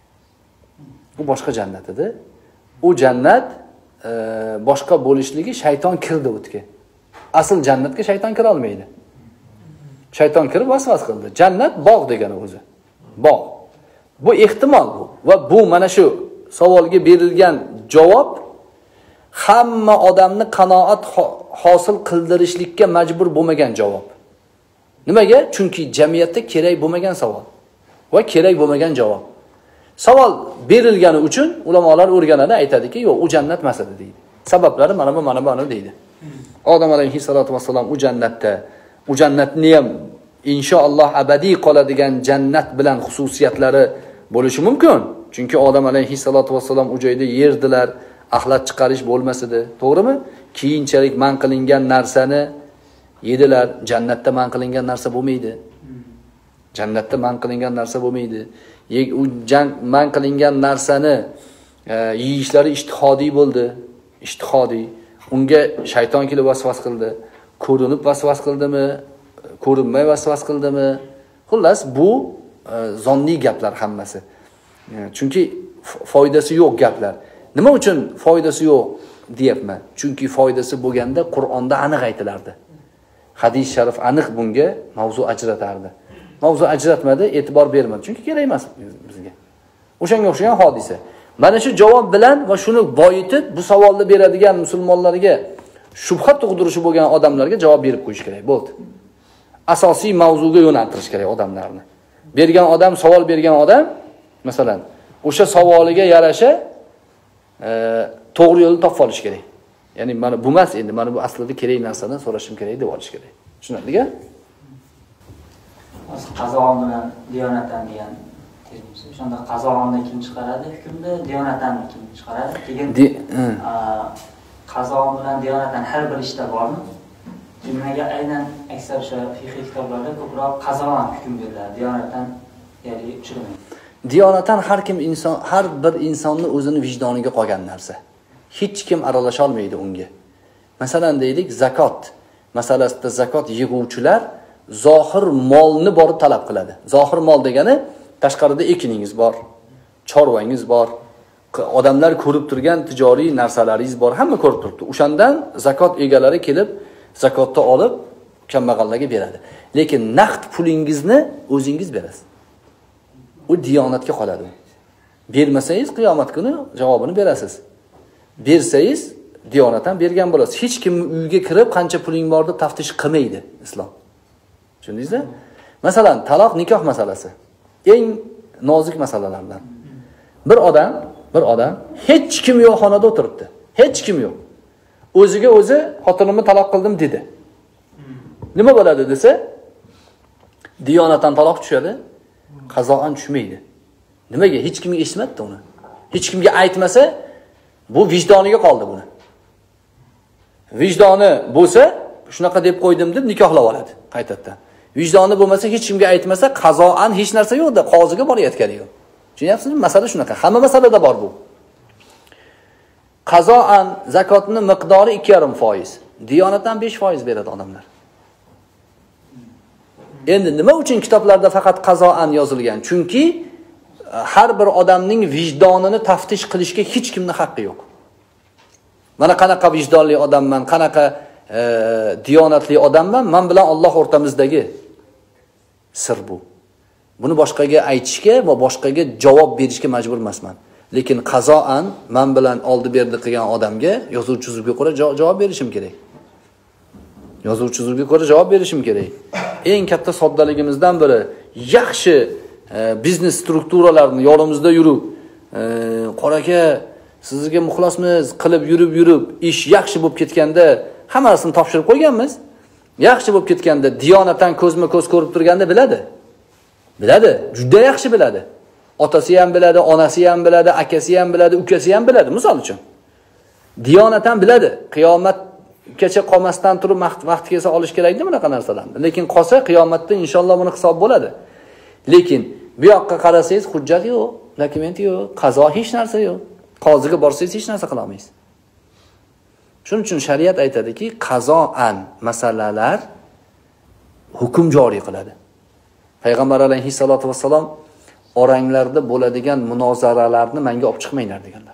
Speaker 1: Bu boshqa jannat edi. U jannat boshqa bo'lishligi shayton kirdi o'tga. Asl jannatga shayton kira olmaydi. Shayton kirib vasvas qildi. Jannat bog' degani o'zi. Bog'. Bu ehtimol bu va bu mana shu savolga berilgan javob hamma odamni qanoat hosil qildirishlikka majbur bo'lmagan javob. Nimaga? Chunki jamiyatda kerak bo'lmagan savol va kerak bo'lmagan javob. Savol berilgani uchun ulamolar o'rganadi, aytadiki, yo'q, u jannat emas edi deydi. Sabablari mana bu deydi. Odam alayhissalatu vassalom u jannatda, u jannatni ham inshaalloh abadiy qoladigan jannat bilan xususiyatlari bo'lishi mumkin. Chunki odam alayhissalatu vassalom u joyda yerdilar, axlat chiqarish bo'lmasidi, to'g'rimi? Keyinchalik man qilingan narsani yedilar. Jannatda man qilingan narsa bo'lmaydi. Jannatda man qilingan narsa bo'lmaydi. U man qilingan narsani yeyishlari ijtihodiy bo'ldi. Ijtihodiy. Unga shayton kelib vasvas qildi. Ko'rinib vasvas qildimi? Ko'rinmay vasvas qildimi? Xullas, bu zonni gaplar hammasi. Chunki foydasi yo'q gaplar. Nima uchun foydasi yo'q deyapman? Chunki foydasi bo'lganda Qur'onda aniq aytilardi. Hadis sharif aniq bunga mavzu ajratardi. Mavzu ajratmadi, e'tibor bermadi. Chunki kerak emas bizga. O'shanga o'xshagan hodisa. Mana shu javob bilan va shuni boyitib, bu savolni beradigan musulmonlarga shubha tug'dirishi bo'lgan odamlarga javob berib qo'yish kerak. Bo'ldi. Asosiy mavzuga yo'naltirish kerak odamlarni. Bergan odam, savol bergan odam, masalan, o'sha savoliga yarasha to'g'ri yo'lni topib olish kerak. Ya'ni mana bu emas endi, mana bu aslida kerak narsani so'rashim kerak deb olish kerak. Tushunarli-ga?
Speaker 8: Qazog'on bilan diyonatdan degan o'shanda qazog'onni kim chiqaradi hukmni, diyonatdan kim chiqaradi? Keyin qazog'on bilan diyonatdan har bir ishda bormi? Nimaga aynan aksar o'sha fiqh kitoblarda ko'proq qazog'on hukm beriladi, diyonatdan ya'ni uchirmaydi.
Speaker 1: Diyonatdan har bir insonni o'zini vijdoniga qolgan narsa. Hech kim aralasha olmaydi unga. Masalan deylik, zakot masalasida zakot yig'uvchilar zohir molni borib talab qiladi. Zohir mol degani tashqarida ekiningiz bor, chorvangiz bor, odamlar ko'rib turgan tijoriy narsalaringiz bor, hamma ko'rib turibdi. O'shandan zakot egalari kelib, zakotni olib kambag'allarga beradi. Lekin naqd pulingizni o'zingiz berasiz. U diyonatga qoladi. Bermasangiz qiyomat kuni javobini berasiz. Bersangiz diyonatan bergan bo'lasiz. Hech kim uyga kirib qancha puling bor deb taftish qilmaydi islom. Tushundingizmi? Masalan, taloq nikoh masalasi eng nozik masalalardan. Bir odam hech kim yo'q xonada o'tiribdi. Hech kim yo'q. O'ziga o'zi xotinimni taloq qildim dedi. Nima bo'ladi desa, diyonatan taloq tushadi, qazoan tushmaydi. Nimaga? Hech kimga eshitmadi uni. Hech kimga aytmasa, bu vijdoniga qoldi buni. Vijdoni bo'lsa, shunaqa deb qo'ydim deb nikohlab oladi qaytadan. Vijdoni bo'lmasa, hech kimga aytmasa, qazoan hech narsa yo'q-da, qoziga borayotgani yo'q. Tushunyapsizmi? Masala shunaqa. Hamma masalada bor bu. Qazoan zakotning miqdori 2,5%. Diyonatdan 5% beradi odamlar. Endi nima uchun kitoblarda faqat qazoan yozilgan? Chunki har bir odamning vijdonini taftish qilishga hech kimning haqqi yo'q. Mana qanaqa vijdonli odamman, qanaqa diyonatli odamman, men bilan Alloh o'rtamizdagi sir bu. Buni boshqaga aytishga va boshqaga javob berishga majbur emasman. Lekin qazoan men bilan oldi berdi qilgan odamga yozuv chizuvga ko'ra javob berishim kerak. Yozuv chizuvga ko'ra javob berishim kerak. Eng katta soddaligimizdan biri yaxshi biznes strukturalarni yo'limizda yurib, qoraka sizga muxlosmiz qilib yurib ish yaxshi bo'lib ketganda hammasini topshirib qo'yganmiz. Yaxshi bo'lib ketganda diyonatan ko'zma-ko'z ko'rib turganda biladi. Juda yaxshi biladi. Otasi ham biladi, onasi ham biladi, akasi ham biladi, ukasi ham biladi, misol uchun. Diyonatan biladi. Qiyomatgacha qolmasdan turib vaqt kelsa olish kerakdi bunaqa narsalarni. Lekin qolsa qiyomatda inshaalloh buni hisob bo'ladi. Lekin bu yoqqa qarasangiz hujjat yo'q, dokument yo'q, qazo hech narsa yo'q. Qoziga borsangiz hech narsa qila olmaysiz. Shuning uchun shariat aytadiki, qazoan masalalar hukm joriy qiladi. Payg'ambar alayhissalatu vassalom oranglarda bo'ladigan munozaralarni menga olib chiqmanglar deganlar.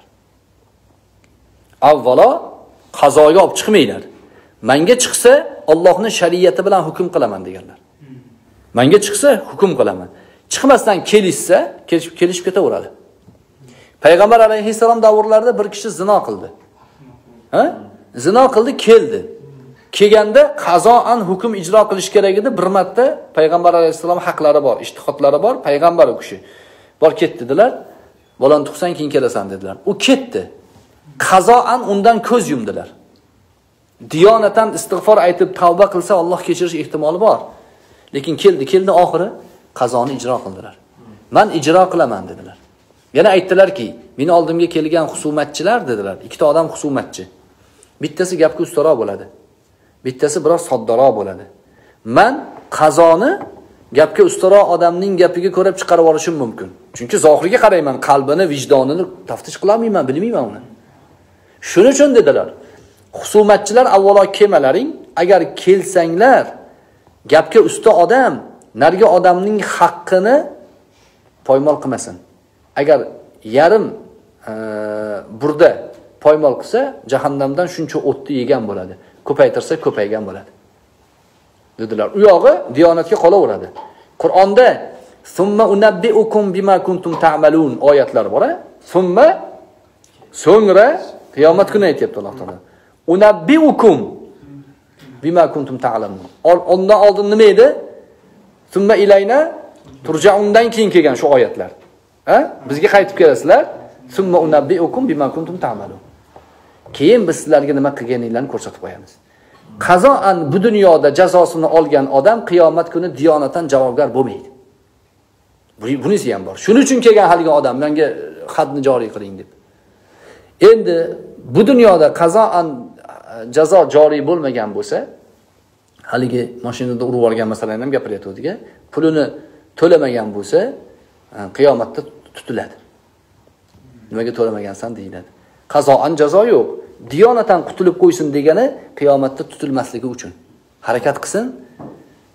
Speaker 1: Avvalo qazoga olib chiqmanglar. Menga chiqsa Allohning shariati bilan hukm qilaman deganlar. Menga chiqsa hukm qilaman. Chiqmasdan kelishib ketaveradi. Payg'ambar alayhissalom davrlarida bir kishi zino qildi. Zino qildi, keldi. Kelganda qazoan hukm ijro qilish kerak edi. Bir marta Payg'ambar alayhissalom haqlari bor, ijtihodlari bor. Payg'ambar u kishi. Bor ketdi dedilar. Bolan tuqsan keyin kelasan dedilar. U ketdi. Qazoan undan ko'z yumdilar. Diyonatan istig'for aytib tavba qilsa Alloh kechirish ehtimoli bor. Lekin keldi oxiri qazoni ijro qildilar. Men ijro qilaman dedilar. Yana aytdilarki, meni oldimga kelgan husumatchilar dedilar. Ikkita odam husumatchi. Bittasi gapga ustaroq bo'ladi. Bittasi biroz soddaroq bo'ladi. Men qazoni gapga ustaroq odamning gapiga ko'rib chiqarib olishim mumkin. Chunki zohiriga qarayman, qalbini, vijdonini taftish qila olmayman, bilmayman uni. Shuning uchun dedilar, husumatchilar avvalo kelmalaring, agar kelsanglar, gapga usta odam nargi odamning haqqini poymol qilmasin. Agar yarim burda poymol qilsa, jahannamdan shuncha o'tni yegan bo'ladi. Ko'paytirsa ko'paygan bo'ladi. Dedilar. U yog'i diyonatga qolaveradi. Qur'onda "Summa unabbiukum bima kuntum ta'malun" oyatlari bor-a? So'ngra qiyomat kuni aytibdi Alloh taolo. Unabbiukum bima kuntum ta'lamun. Ondan oldin nima edi? Summa ilayna turja'undan keyin kelgan shu oyatlar. Bizga qaytib kelasizlar. Summa unabbiukum bima kuntum ta'malun. Keyin biz sizlarga nima qilganinglarni ko'rsatib qo'yamiz. Qazoan bu dunyoda jazosini olgan odam qiyomat kuni diyonatan javobgar bo'lmaydi. Bunisi ham bor. Shuning uchun kelgan haligi odam menga xatni joriy qiling deb. Endi bu dunyoda qazoan jazo joriy bo'lmagan bo'lsa, haligi mashinada urib olgan masalani ham gapiryapti-ku. Pulini to'lamagan bo'lsa, qiyomatda tutiladi. Nimaga to'lamagansan deyiladi. Qazoan jazo yo'q. Diyonatan qutulib qo'ysin degani qiyomatda tutilmasligi uchun. Harakat qilsin.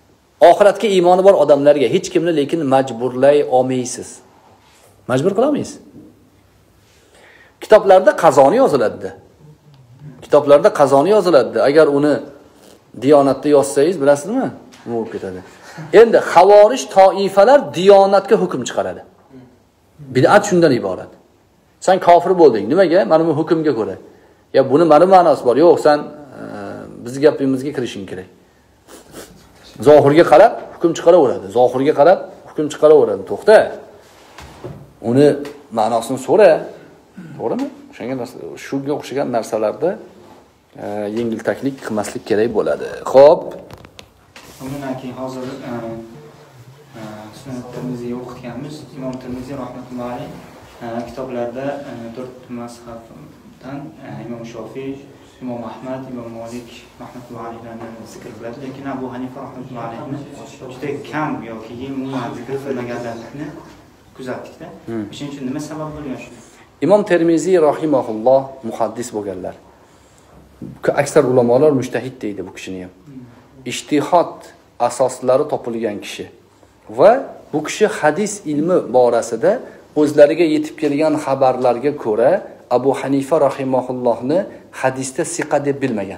Speaker 1: Oxiratga iymoni bor odamlarga hech kimni lekin majburlay olmaysiz. Majbur qila olmaysiz. Kitoblarda qazoni yoziladi. Kitoblarda qazoni yoziladi. Agar uni Diyonatda yozsangiz, bilasizmi? Nima bo'lib ketadi? Endi xavorish toifalar diyonatga hukm chiqaradi. Bid'at shundan iborat. Sen kofir bo'lding. Nimaga? Mana bu hukmga ko'ra. Ya buni mana ma'nosi bor. Yo'q, sen biz gapimizga kirishing kerak. Zohirga qarab hukm chiqaraveradi. Zohirga qarab hukm chiqaraveradi. To'xta. Uni ma'nosini so'ra. To'g'rimi? Shunga o'xshagan narsalarda yengiltaklik qilmaslik kerak bo'ladi. Xo'p.
Speaker 2: Undan keyin hozir Sunan Tirmiziy o'qitganmiz. Imom Tirmiziy rahmatullohi alayh kitoblarda 4 mazhabdan Imom Shofiy, Imom Ahmad, Imom Malik rahmatullohi alayhlarni zikr qiladi, lekin Abu Hanifa rahmatullohi alayhni juda kam yoki umuman zikr qilmaganlarni kuzatdikda. Shuning uchun nima sabab bo'lgan shu?
Speaker 1: Imom Tirmiziy rahimahulloh muhaddis bo'lganlar. Aksar ulamolar mujtahid deydi bu kishini ham. Ijtihod asoslari topilgan kishi va bu kishi hadis ilmi borasida o'zlariga yetib kelgan xabarlarga ko'ra Abu Hanifa rahimahullohni hadisda siqa deb bilmagan.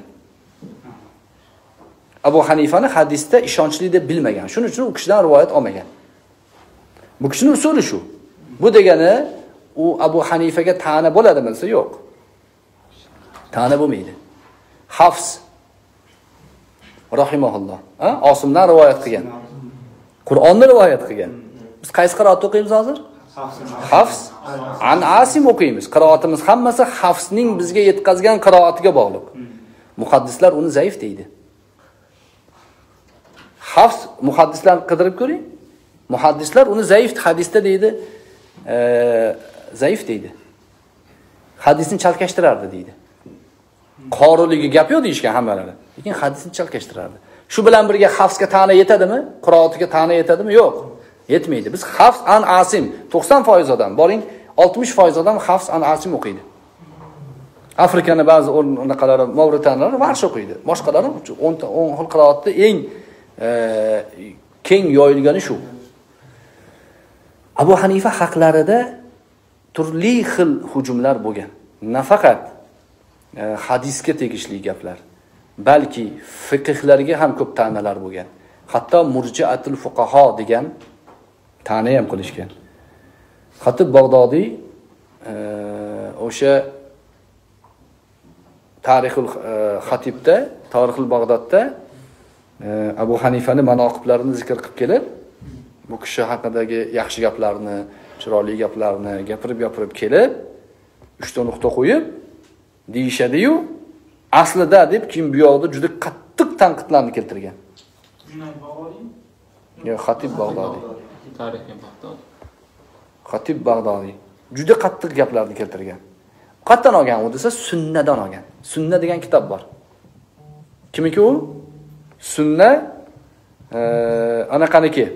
Speaker 1: Abu Hanifani hadisda ishonchli deb bilmagan. Shuning uchun u kishidan rivoyat olmagan. Bu kishining usuli shu. Bu degani u Abu Hanifaga ta'na bo'ladimi desa yo'q. Ta'na bo'lmaydi. Hafs rahimahulloh, Osimdan rivoyat qilgan. Qur'onni rivoyat qilgan. Biz qaysi qiroat o'qiymiz hozir? Hafs an Asim o'qiymiz. Qiroatimiz hammasi Hafsning bizga yetkazgan qiroatiga bog'liq. Muhaddislar uni zaif deydi. Hafs muhaddislarni qidirib ko'ring. Muhaddislar uni zaif hadisda deydi. Zaif deydi. Hadisni chalkashtirardi deydi. Qoriligi gap yo'q deyishgan hammalari. Lekin hadisni chalkashtirardi. Shu bilan birga Hafsga ta'na yetadimi? Qiroatiga ta'na yetadimi? Yo'q. Yetmaydi. Biz Hafs an Asim 90% odam, boring 60% odam Hafs an Asim o'qiydi. Afrikani ba'zi o'rnaqalari, Mavritaniyani varsh o'qiydi. Boshqalari 10 xil qiroatda eng keng yoyilgani shu. Abu Hanifa haqlarida turli xil hujumlar bo'lgan. Nafaqat hadisga tegishli gaplar, balki fiqhlarga ham ko'p ta'nalar bo'lgan. Hatto murji'atul fuqaho degan ta'na ham qilishgan. Xatib Bag'dodiy o'sha Tarixul Xatibda, Tarixul Bag'dodda Abu Hanifani manoqiblarini zikr qilib kelib, bu kishi haqidagi yaxshi gaplarni, chiroyli gaplarni gapirib kelib, 3 ta nuqta qo'yib deyishadi-yu, aslida deb kim bu yoqda juda qattiq tanqidlarni keltirgan. Yo, Xatib Bag'dodiy.
Speaker 3: Tarixiy Bag'dod.
Speaker 1: Xatib Bag'dodiy juda qattiq gaplarni keltirgan. Qatdan olgan u desa sunnadan olgan. Sunna degan kitob bor. Kimiki u? Sunna anaqaniki.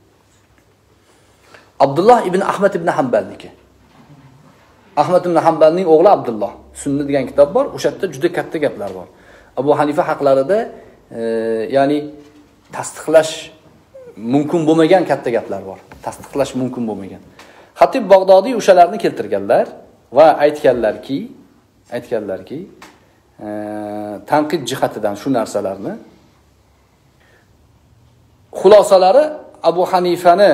Speaker 1: Abdullah ibn Ahmad ibn Hanbalniki. Ahmad ibn Hanbalning o'g'li Abdullah. Sunna degan kitob bor. O'sha yerda juda katta gaplar bor. Abu Hanifa haqlarida ya'ni tasdiqlash mumkin bo'lmagan katta gaplar bor. Tasdiqlash mumkin bo'lmagan. Xatib Bag'dodiy o'shalarni keltirganlar va aytganlarki, tanqid jihatidan shu narsalarni xulosalari Abu Hanifani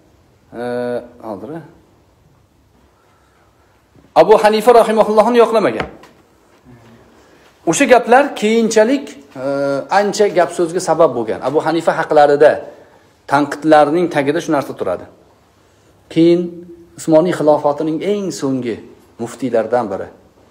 Speaker 1: Abu Hanifa rahimahullohni yo'qlamagan. O'sha gaplar keyinchalik ancha gap so'zga sabab bo'lgan. Abu Hanifa haqlarida tanqidlarning tagida shu narsa turadi. Keyin Usmoniy xilofotining eng so'nggi muftiylardan biri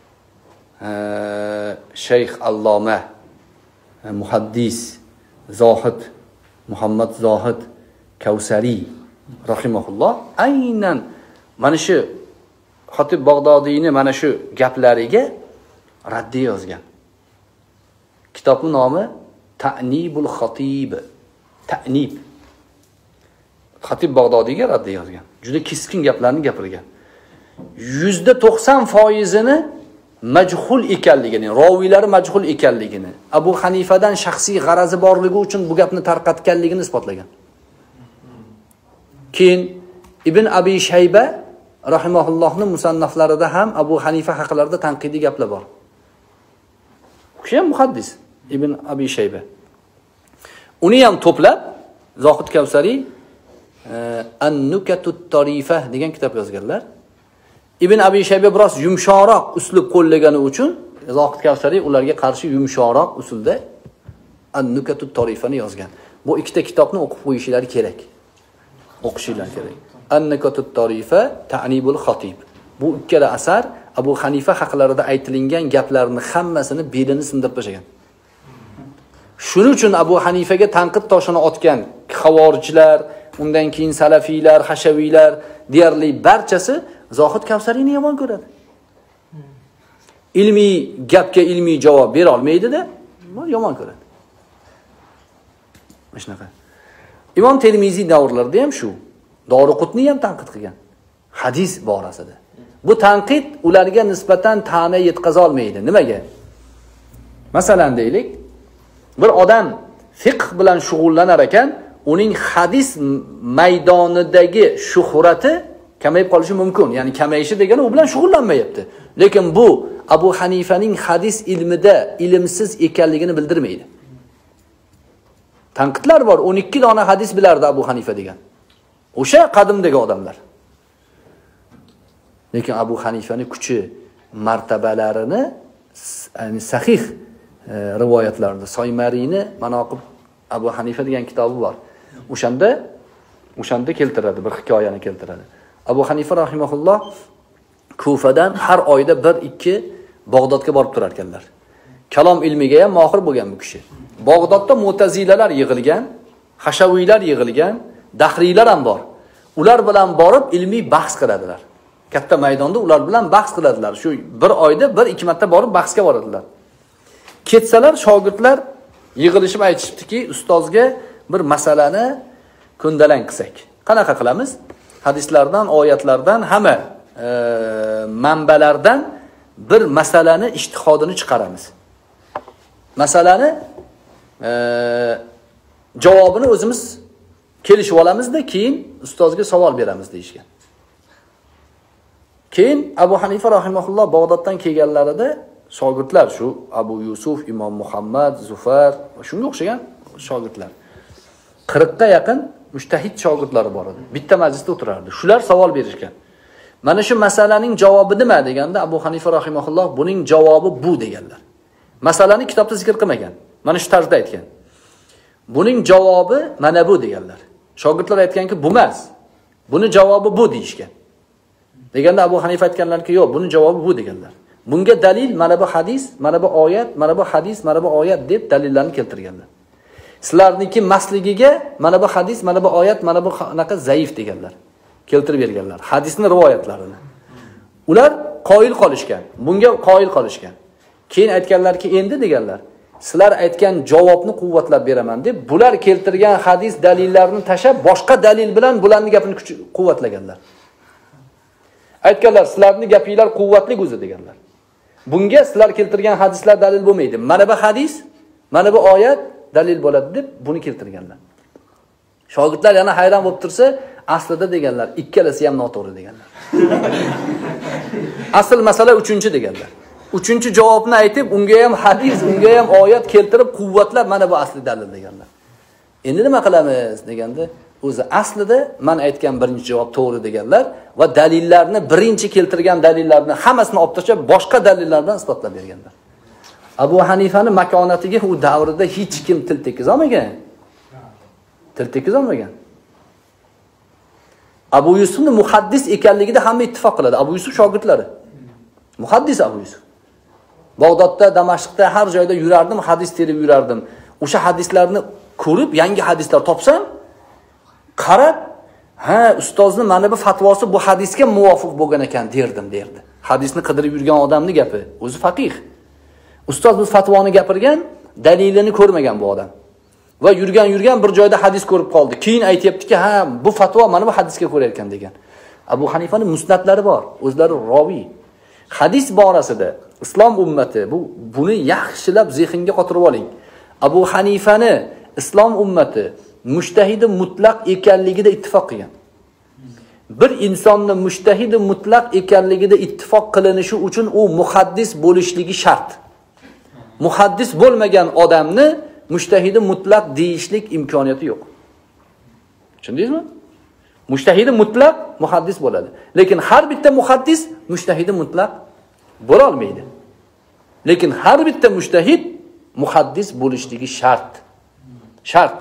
Speaker 1: Shayx Alloma, muhaddis, zohid Muhammad Zohid Kavsari rahimahulloh aynan mana shu Xatib Bag'dodiyni mana shu gaplariga raddiya yozgan. Kitobning nomi Ta'nibul Xatib. Ta'nib. Xatib Bag'dodiyga raddiya yozgan. Juda keskin gaplarni gapirgan. %90%ni majhul ekanligini, roviylari majhul ekanligini, Abu Hanifadan shaxsiy g'arazi borligi uchun bu gapni tarqatganligini isbotlagan. Keyin Ibn Abi Shayba rahimahullohning musannaflarida ham Abu Hanifa haqlarida tanqidiy gaplar bor. U kishi ham muhaddis, Ibn Abi Shayba. Uni ham to'plab Zohid Kavsariy An-Nukatut Tarifa degan kitob yozganlar. Ibn Abi Shayba biroz yumshoqroq uslub qo'llagani uchun Zohid Kavsariy ularga qarshi yumshoqroq usulda An-Nukatut Tarifani yozgan. Bu ikkita kitobni o'qib qo'yishlari kerak. O'qishinglar kerak. An-Nukatut Tarifa, Ta'nibul Xatib. Bu ikkala asar Abu Hanifa haqlarida aytilingan gaplarni hammasini belini sindirib tashlagan. Shuning uchun Abu Hanifaga tanqid toshini otgan xavorijlar, undan keyin salafiylar, hashaviylar deyarli barchasi Zohid Kavsariyni yomon ko'radi. Ilmiy gapga ilmiy javob bera olmaydi-da, yomon ko'radi. Mana shunaqa. Imom Termiziy davrlarida ham shu. Doriqutni ham tanqid qilgan. Hadis borasida. Bu tanqid ularga nisbatan ta'na yetkaza olmaydi. Nimaga? Masalan deylik, bir odam fiqh bilan shug'ullanar ekan, uning hadis maydonidagi shuhrati kamayib qolishi mumkin. Ya'ni kamayishi degani u bilan shug'ullanmayapti. Lekin bu Abu Hanifaning hadis ilmida ilmsiz ekanligini bildirmaydi. Tanqidlar bor. 12 dona hadis bilardi Abu Hanifa degan. O'sha qadimdagi odamlar. Lekin Abu Hanifaning kuchi, martabalarini, ya'ni sahih rivoyatlarda Soymariyni Manoqib Abu Hanifa degan kitobi bor. O'shanda keltiradi, bir hikoyani keltiradi. Abu Hanifa rahimahulloh Kufadan har oyda 1-2 Bag'dodga borib turar ekanlar. Kalom ilmiga ham mohir bo'lgan bu kishi. Bag'dodda Mu'tazilalar yig'ilgan, Hashaviylar yig'ilgan, Dahriylar ham bor. Ular bilan borib ilmiy bahs qiladilar. Katta maydonda ular bilan bahs qiladilar. Shu bir oyda 1-2 marta borib bahsga boradilar. Ketsalar shogirdlar yig'ilishib aytishibdiki, ustozga bir masalani ko'ndalang qilsak. Qanaqa qilamiz? Hadislardan, oyatlardan, hamma manbalardan bir masalani ijtihodini chiqaramiz. Masalani javobini o'zimiz kelishib olamizda, keyin ustozga savol beramiz deyishgan. Keyin Abu Hanifa rahimahulloh Bag'doddan kelganlarida shogirdlar shu Abu Yusuf, Imom Muhammad, Zufar va shunga o'xshagan shogirdlar 40 ga yaqin mujtahid shogirdlari bor edi. Bitta majlisda o'tirardi. Shular savol berishgan. Mana shu masalaning javobi nima deganda Abu Hanifa rahimahulloh buning javobi bu deganlar. Masalani kitobda zikr qilmagan. Mana shu tarzda aytgan. Buning javobi mana bu deganlar. Shogirdlar aytganki, bu emas. Buni javobi bu deyishgan. Deganda Abu Hanifa aytganlarki, yo'q, buni javobi bu deganlar. Bunga dalil mana bu hadis, mana bu oyat, mana bu hadis, mana bu oyat deb dalillarni keltirganlar. Sizlarniki masligiga mana bu hadis, mana bu oyat, mana bu anaqa zaif deganlar. Keltirib berganlar hadisning rivoyatlarini. Ular qoyil qolishgan. Bunga qoyil qolishgan. Keyin aytganlarki, endi deganlar, sizlar aytgan javobni quvvatlab beraman deb bular keltirgan hadis dalillarni tashab boshqa dalil bilan bularning gapini quvvatlaganlar. Aytganlar, sizlarning gapinglar quvvatli o'zi deganlar. Bunga sizlar keltirgan hadislar dalil bo'lmaydi. Mana bu hadis, mana bu oyat dalil bo'ladi deb buni keltirganlar. Shogirdlar yana hayron bo'lib tursa, aslida deganlar, ikkalasi ham noto'g'ri deganlar. Asl masala 3-chi deganlar. 3-chi javobni aytib, unga ham hadis, unga ham oyat keltirib quvvatlab, mana bu asli dalil deganlar. Endi nima qilamiz deganda, o'zi aslida men aytgan birinchi javob to'g'ri deganlar va dalillarni birinchi keltirgan dalillarni hammasini olib tashlab boshqa dalillar bilan isbotlab berganlar. Abu Hanifani makonatiga u davrida hech kim til tekiz olmagan. Til tekiz olmagan. Abu Yusufni muhaddis ekanligida hamma ittifoq qiladi. Abu Yusuf shogirdlari. Muhaddis Abu Yusuf. Bag'dodda, Damashqda har joyda yurardim, hadis terib yurardim. O'sha hadislarni ko'rib, yangi hadislar topsam, qarab, ha, ustozni mana bu fatvosi bu hadisga muvofiq bo'lgan ekan derdi. Hadisni qidirib yurgan odamning gapi, o'zi faqih. Ustoz bu fatvoni gapirgan, dalilini ko'rmagan bu odam. Va yurgan bir joyda hadis ko'rib qoldi. Keyin aytayaptiki, ha, bu fatvo mana bu hadisga ko'rar ekan degan. Abu Hanifaning musnadlari bor, o'zlari roviy. Hadis borasida islom ummati, buni yaxshilab zehnga qotirib oling. Abu Hanifani islom ummati mushtahidi mutlaq ekanligida ittifoq qilgan. Bir insonni mushtahidi mutlaq ekanligida ittifoq qilinishi uchun u muhaddis bo'lishligi shart. Muhaddis bo'lmagan odamni mushtahidi mutlaq deyishlik imkoniyati yo'q. Tushundingizmi? Mushtahidi mutlaq muhaddis bo'ladi. Lekin har bitta muhaddis mushtahidi mutlaq bo'la olmaydi. Lekin har bitta mushtahid muhaddis bo'lishligi shart. Shart.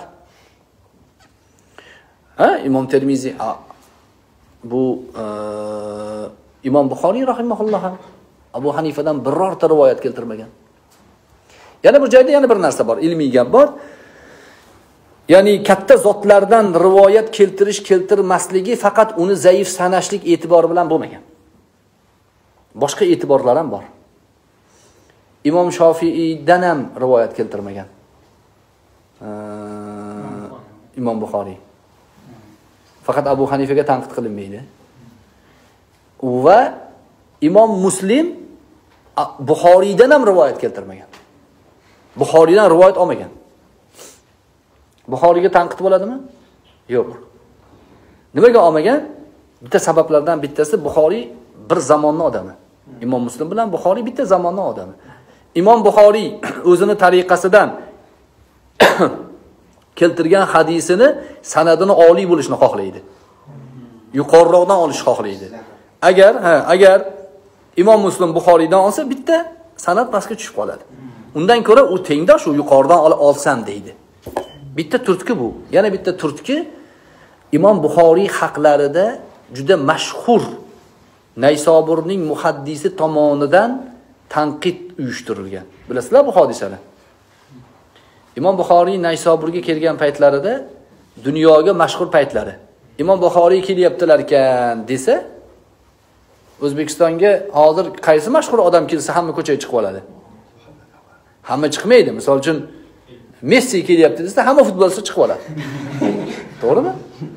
Speaker 1: Imom Termiziy bu Imom Buxoriy rahimahulloh ham Abu Hanifadan birorta rivoyat keltirmagan. Yana bir joyda yana bir narsa bor, ilmiy gap bor. Ya'ni katta zotlardan rivoyat keltirmasligi faqat uni zaif sanashlik e'tibori bilan bo'lmagan. Boshqa e'tiborlar ham bor. Imom Shofiiydan ham rivoyat keltirmagan. Imom Buxoriy. Faqat Abu Hanifaga tanqid qilinmaydi. Va Imom Muslim Buxoriydan ham rivoyat keltirmagan. Buxoriydan rivoyat olmagan. Buxoriyga tanqid bo'ladimi? Yo'q. Nimaga olmagan? Bitta sabablardan bittasi Buxoriy bir zamonning odami. Imom Muslim bilan Buxoriy bitta zamonning odami. Imom Buxoriy o'zini tariqasidan keltirgan hadisini sanadini oliy bo'lishini xohlaydi. Yuqoriroqdan olishni xohlaydi. Agar Imom Muslim Buxoriydan olsa bitta sanad pastga tushib qoladi. Undan ko'ra u tengdosh u yuqoridan olsam deydi. Bitta turtki bu. Yana bitta turtki Imom Buxoriy haqlarida juda mashhur Naysoburning muhaddisi tomonidan tanqid uyushtirilgan. Bilasizlar bu hodisani? Imom Buxoriy Naysoburga kelgan paytlarida dunyoga mashhur paytlari. Imom Buxoriy kelyaptilar ekan desa, O'zbekistonga hozir qaysi mashhur odam kelsa hamma ko'chaga chiqib oladi. Hamma chiqmaydi. Misol uchun Messi kelyapti desa, hamma futbolchi chiqib oladi. To'g'rimi?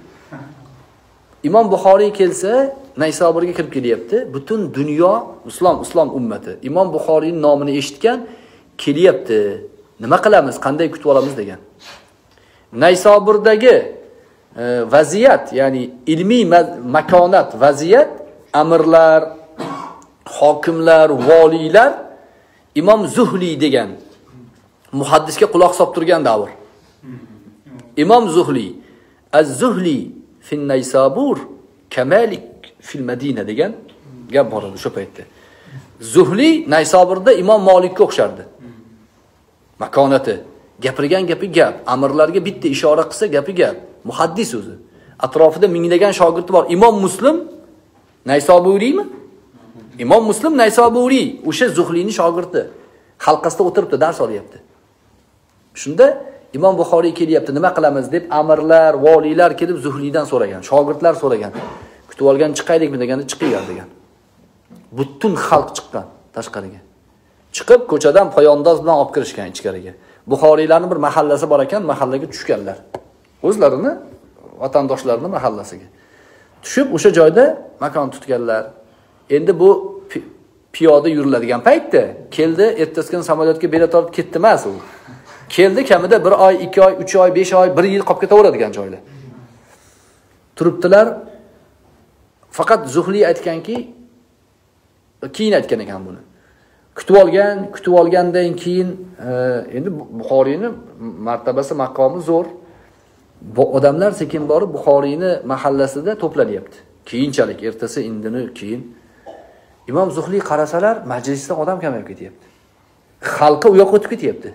Speaker 1: Imom Buxoriy kelsa, Naysoburga kirib kelyapti. Butun dunyo islom ummati Imom Buxoriyning nomini eshitgan, kelyapti. Nima qilamiz, qanday kutib olamiz degan. Naysoburdagi vaziyat, ya'ni ilmiy makonat, vaziyat, amirlar, hokimlar, voliylar Imom Zuhli degan muhaddisga quloq solib turgan davr. Imom Zuhli, Az-Zuhli fil Naysabur kamalik fil Madina degan gap bor edi shu paytda. Zuhli Naysoburda Imom Malikka o'xshardi. Makonati, gapirgan gapi gap, amirlarga bitta ishora qilsa gapi gap, muhaddis o'zi. Atrofida minglagan shogirdi bor. Imom Muslim Naysoburiymi? Imom Muslim Naysoburiy, o'sha Zuhlining shogirdi. Halqasida o'tiribdi, dars olyapti. Shunda Imom Buxoriy kelyapti, nima qilamiz deb amirlar, voliylar kelib Zuhlidan so'ragan, shogirdlar so'ragan. Kutib olgan chiqaylikmi deganda chiqinglar degan. Butun xalq chiqqan tashqariga. Chiqib ko'chadan poyondoz bilan olib kirishgan ichkariga. Buxoriylarning bir mahallasi bor ekan, mahallaga tushganlar. O'zlarini vatandoshlarining mahallasiga. Tushib o'sha joyda makon tutganlar. Endi bu piyoda yuriladigan paytda keldi, ertasi kuni samolyotga bilet olib ketdi emas u. Keldi kamida 1 oy, 2 oy, 3 oy, 5 oy, 1 yil qolib ketaveradigan joylar. Turibdilar. Faqat Zuhli aytganki, keyin aytgan ekan buni. Kutib olgandan keyin endi Buxoriyning martabasi, maqomi zo'r. Bu odamlar sekin borib Buxoriyning mahallasida to'planyapti. Keyinchalik ertasi indini keyin Imom Zuhli qarasalar, majlisda odam kamayib ketyapti. Xalqqa u yoqqa o'tib ketyapti.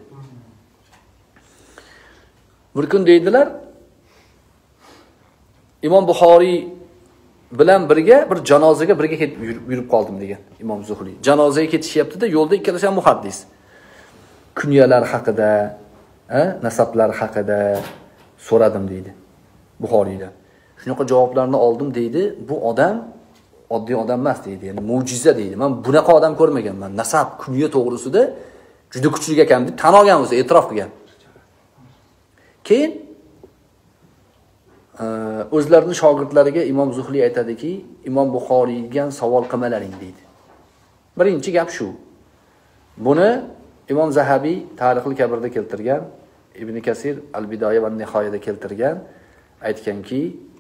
Speaker 1: Bir kun deydilar, Imom Buxoriy bilan birga bir janozaga birga ketib yurib qoldim degan Imom Zuhli. Janozaga ketishyapti-da, yo'lda ikkalasi ham muhaddis. Kunyalar haqida, nasablar haqida so'radim deydi Buxoriydan. Shunaqa javoblarni oldim deydi. Bu odam oddiy odam emas deydi. Ya'ni mo'jiza deydi. Men bunaqa odam ko'rmaganman. Nasab, kunya to'g'risida juda kuchli ekan deb tan olgan o'zi, e'tirof qilgan. Keyin o'zlarining shogirdlariga Imom Zuhli aytadiki, Imom Buxoriyga savol qilmalaring deydi. Birinchi gap shu. Buni Imom Zahabiy Tarixul Kabirda keltirgan, Ibn Kasir Al-Bidoya va Nihoyada keltirgan, aytganki,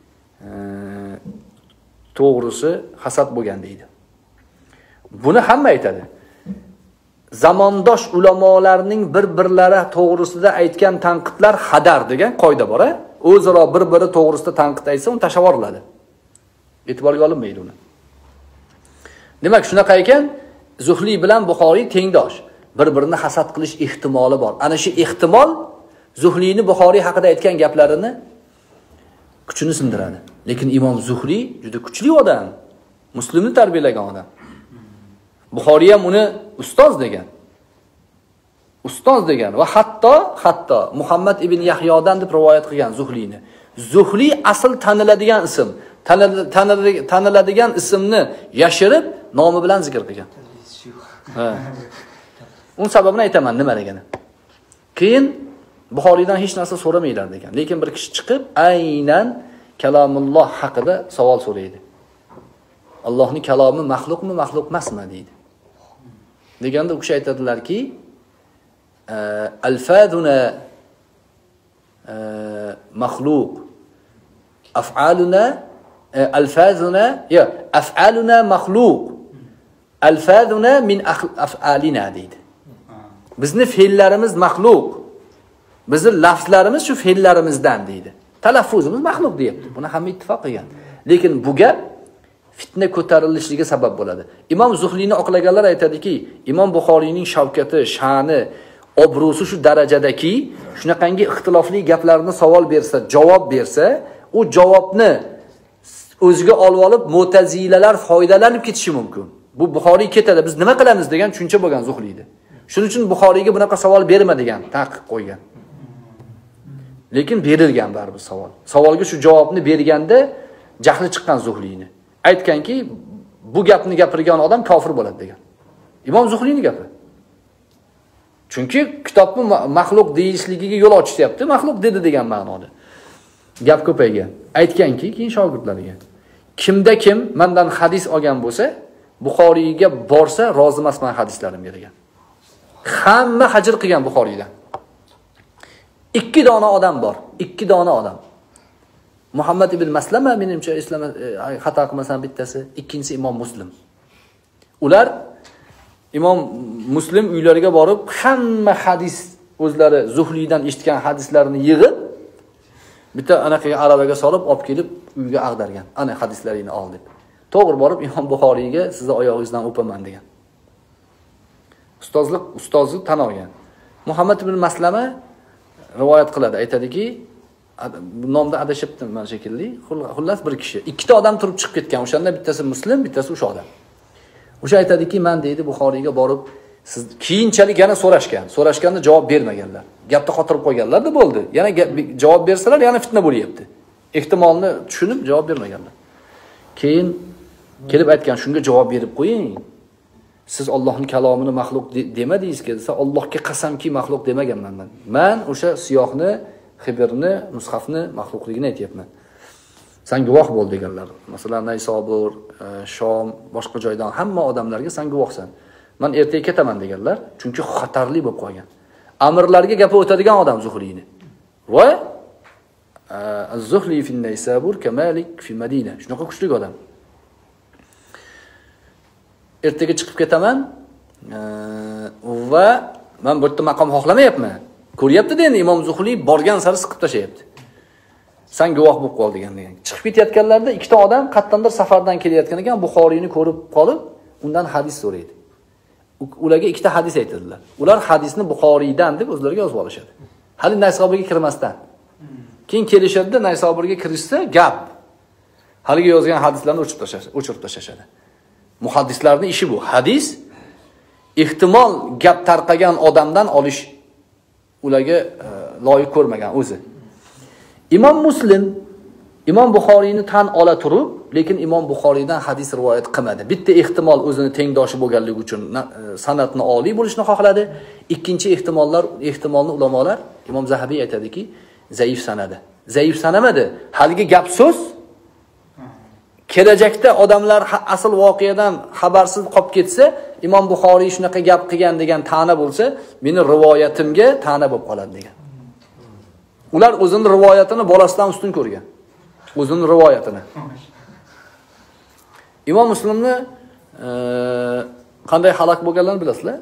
Speaker 1: to'g'risi hasad bo'lgan deydi. Buni hamma aytadi. Zamondosh ulamolarning bir-birlari to'g'risida aytgan tanqidlar hadar degan qoida bor-a? O'zaro bir-biri to'g'risida tanqid aytsa, uni tashlab yuboriladi. E'tiborga olinmaydi uni. Demak, shunaqa ekan, Zuhli bilan Buxoriy tengdosh. Bir-birini hasad qilish ehtimoli bor. Ana shu ehtimol Zuhlini Buxoriy haqida aytgan gaplarini kuchini sindiradi. Lekin Imom Zuhri juda kuchli odam. Muslimni tarbiyalagan odam. Buxoriy ham uni ustoz degan. Ustoz degan va hatto Muhammad ibn Yahyodan deb rivoyat qilgan Zuhlini. Zuhli asl taniladigan ism. Taniladigan ismni yashirib nomi bilan zikr qilgan. Ha. Un sababini aytaman nima degani. Keyin Buxoriydan hech narsa so'ramaylar degan. Lekin bir kishi chiqib aynan kalomulloh haqida savol so'raydi. Allohning kalomi maxluqmi, maxluq emasmi deydi. Deganda u kishi aytadilarki, alfazuna maxluq, af'aluna af'aluna maxluq, alfazuna min af'alina deydi. Bizni fe'llarimiz maxluq. Bizning lafzlarimiz shu fe'llarimizdan deydi. Talaffuzimiz maxluq deyapti. Buni hamma ittifoq qilgan. Lekin bu gap fitna ko'tarilishiga sabab bo'ladi. Imom Zuhlini oqlaganlar aytadiki, Imom Buxoriyning shavkati, sha'ni, obro'si shu darajadaki, shunaqangi ixtilofli gaplarni savol bersa, javob bersa, u javobni o'ziga olib Mu'tazilalar foydalanib ketishi mumkin. Bu Buxoriy ketadi, biz nima qilamiz degan tushuncha bo'lgan Zuhliyda. Shuning uchun Buxoriyga bunaqa savol berma degan, taqiq qo'ygan. Lekin berilgan baribir savol. Savolga shu javobni berganda jahli chiqqan Zuhliyni. Aytganki, bu gapni gapirgan odam kofir bo'ladi degan. Imom Zuhliyning gapi. Chunki kitobni maxluq deyishligiga yo'l ochyapti, maxluq dedi degan ma'noda. Gap ko'paygan. Aytganki, keyin shogirdlariga, kimda kim mendan hadis olgan bo'lsa, Buxoriyga borsa, rozi emasman hadislarimga degan. Hamma hajr qilgan Buxoriydan. 2 dona odam bor, 2 dona odam. Muhammad ibn Maslama menimcha islom xato qilmasam bittasi, ikkinchisi Imom Muslim. Ular Imom Muslim uylariga borib, hamma hadis o'zlari Zuhliydan eshitgan hadislarni yig'ib, bitta anaqa arabaga solib olib kelib uyga ag'dargan. Ana hadislaringni ol deb. To'g'ri borib Imom Buxoriyga sizni oyog'ingizdan o'paman degan. Ustozlik tan olgan. Muhammad ibn Maslama rivoyat qiladi, aytadiki, bu nomda adashibdim men shekilli. Xullas bir kishi, 2 ta odam turib chiqib ketgan. O'shanda bittasi Muslim, bittasi o'sha odam. O'sha aytadiki, men deydi Buxoriyga borib, siz keyinchalik yana so'rashgan. So'rashganda javob bermaganlar. Gapni xotirib qo'yganlar-da bo'ldi. Yana javob bersalar, yana fitna bo'lyapti. Ehtimolni tushunib javob bermaganlar. Keyin kelib aytgan, shunga javob berib qo'ying. Siz Allohning kalomini maxluq demadingiz-ki, desa, Allohga qasamki maxluq demaganman men. Men o'sha siyohni, Xibirni, mushafni maxluqligini aytayapman. Sen guvoh bo'l deganlar. Masalan, Naysobur, Shom, boshqa joydan hamma odamlarga sen guvohsan. Men ertaga ketaman deganlar, chunki xatarli bo'lib qolgan. Amirlarga gapi o'tadigan odam Zuhlini. Va Az-Zuhli fi Naysabur kamalik fi Madina. Shunaqa kuchli odam. Ertaga chiqib ketaman va men bu yerda maqom xohlamayapman. Ko'ryapti endi Imom Zuhli borgan sari siqib tashlayapti. Sen guvoh bo'lib qol degan. Chiqib ketayotganlarda 2 ta odam qattandir safardan kelayotgan ekan, Buxoriyni ko'rib qolib, undan hadis so'raydi. Ularga 2 ta hadis aytadilar. Ular hadisni Buxoriydan deb o'zlariga yozib olishadi. Hali Naysoburga kirmasdan. Keyin kelishadi, Naysoburga kirishsa gap. Haliga yozgan hadislarni o'chirib tashashadi. Muhaddislarning ishi bu. Hadis ehtimol gap tarqagan odamdan olish ularga loyiq ko'rmagan o'zi. Imom Muslim Imom Buxoriyni tan ola turib, lekin Imom Buxoriydan hadis rivoyat qilmadi. Bitta ehtimol o'zini tengdoshi bo'lganligi uchun san'atni oliy bo'lishni xohladi. Ikkinchi ehtimolni ulamolar Imom Zahabiy aytadiki, zaif sanadi. Zaif sanamadi. Haligi gap so'z kelajakda odamlar asl voqeadan xabarsiz qolib ketsa, Imom Buxoriy shunaqa gap qilgan degan ta'na bo'lsa, meni rivoyatimga ta'na bo'lib qoladi degan. Ular o'zining rivoyatini bolasidan ustun ko'rgan. O'zining rivoyatini. Imom Muslimni qanday halok bo'lganlarini bilasizlar?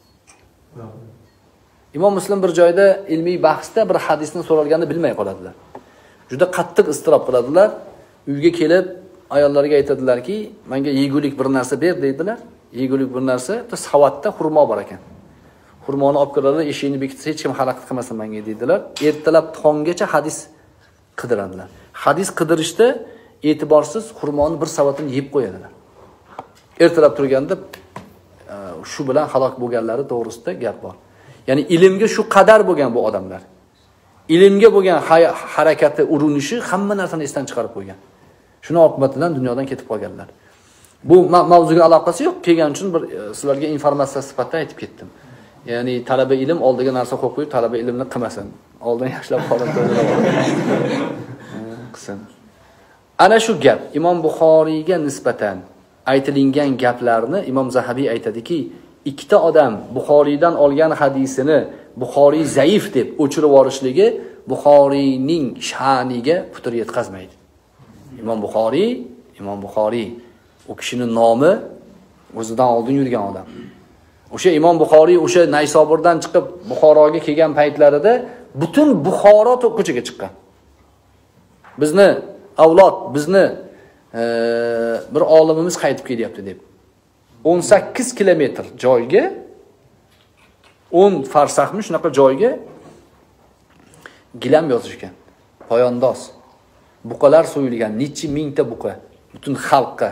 Speaker 1: Imom Muslim bir joyda ilmiy bahsda bir hadisni so'ralganini bilmay qoladilar. Juda qattiq iztirob qiladilar. Uyga kelib ayollarga aytadilarki, menga yegulik bir narsa ber deydilar. Yegulik bir narsa, savatda xurmo bor ekan. Xurmoni olib kiradilar, eshikni bekitsa hech kim xalaqit qilmasin menga deydilar. Ertalab tonggacha hadis qidiradilar. Hadis qidirishda e'tiborsiz xurmoni bir savatini yeb qo'yadilar. Ertalab turganda shu bilan halok bo'lganlari to'g'risida gap bor. Ya'ni ilmga shu qadar bo'lgan bu odamlar. Ilmga bo'lgan harakati, urinishi hamma narsani esdan chiqarib qo'ygan. Shuni oqibatidan dunyodan ketib qolganlar. Bu mavzuga aloqasi yo'q. Kelgan uchun bir sizlarga informatsiya sifatida aytib ketdim. Ya'ni talaba ilm oldiga narsa qo'yib qo'yib, talaba ilmni qilmasin. Oldin yaxshilab qolib qilsin. Ana shu gap Imom Buxoriyga nisbatan aytilingan gaplarni Imom Zahabiy aytadiki, ikkita odam Buxoriydan olgan hadisini Buxoriy zaif deb o'chirib yuborishligi Buxoriyning sha'niga putur yetkazmaydi. Imom Buxoriy u kishining nomi o'zidan oldin yurgan odam. O'sha Imom Buxoriy o'sha Naysoburdan chiqib Buxoroga kelgan paytlarida butun Buxoro ko'chaga chiqqan. Bizni avlod, bizni bir olimimiz qaytib kelyapti deb. 18 kilometr joyga 10 farsahmi shunaqa joyga gilam yozishgan. Poyandoz. Buqalar so'yilgan, necha mingta buqa butun xalqqa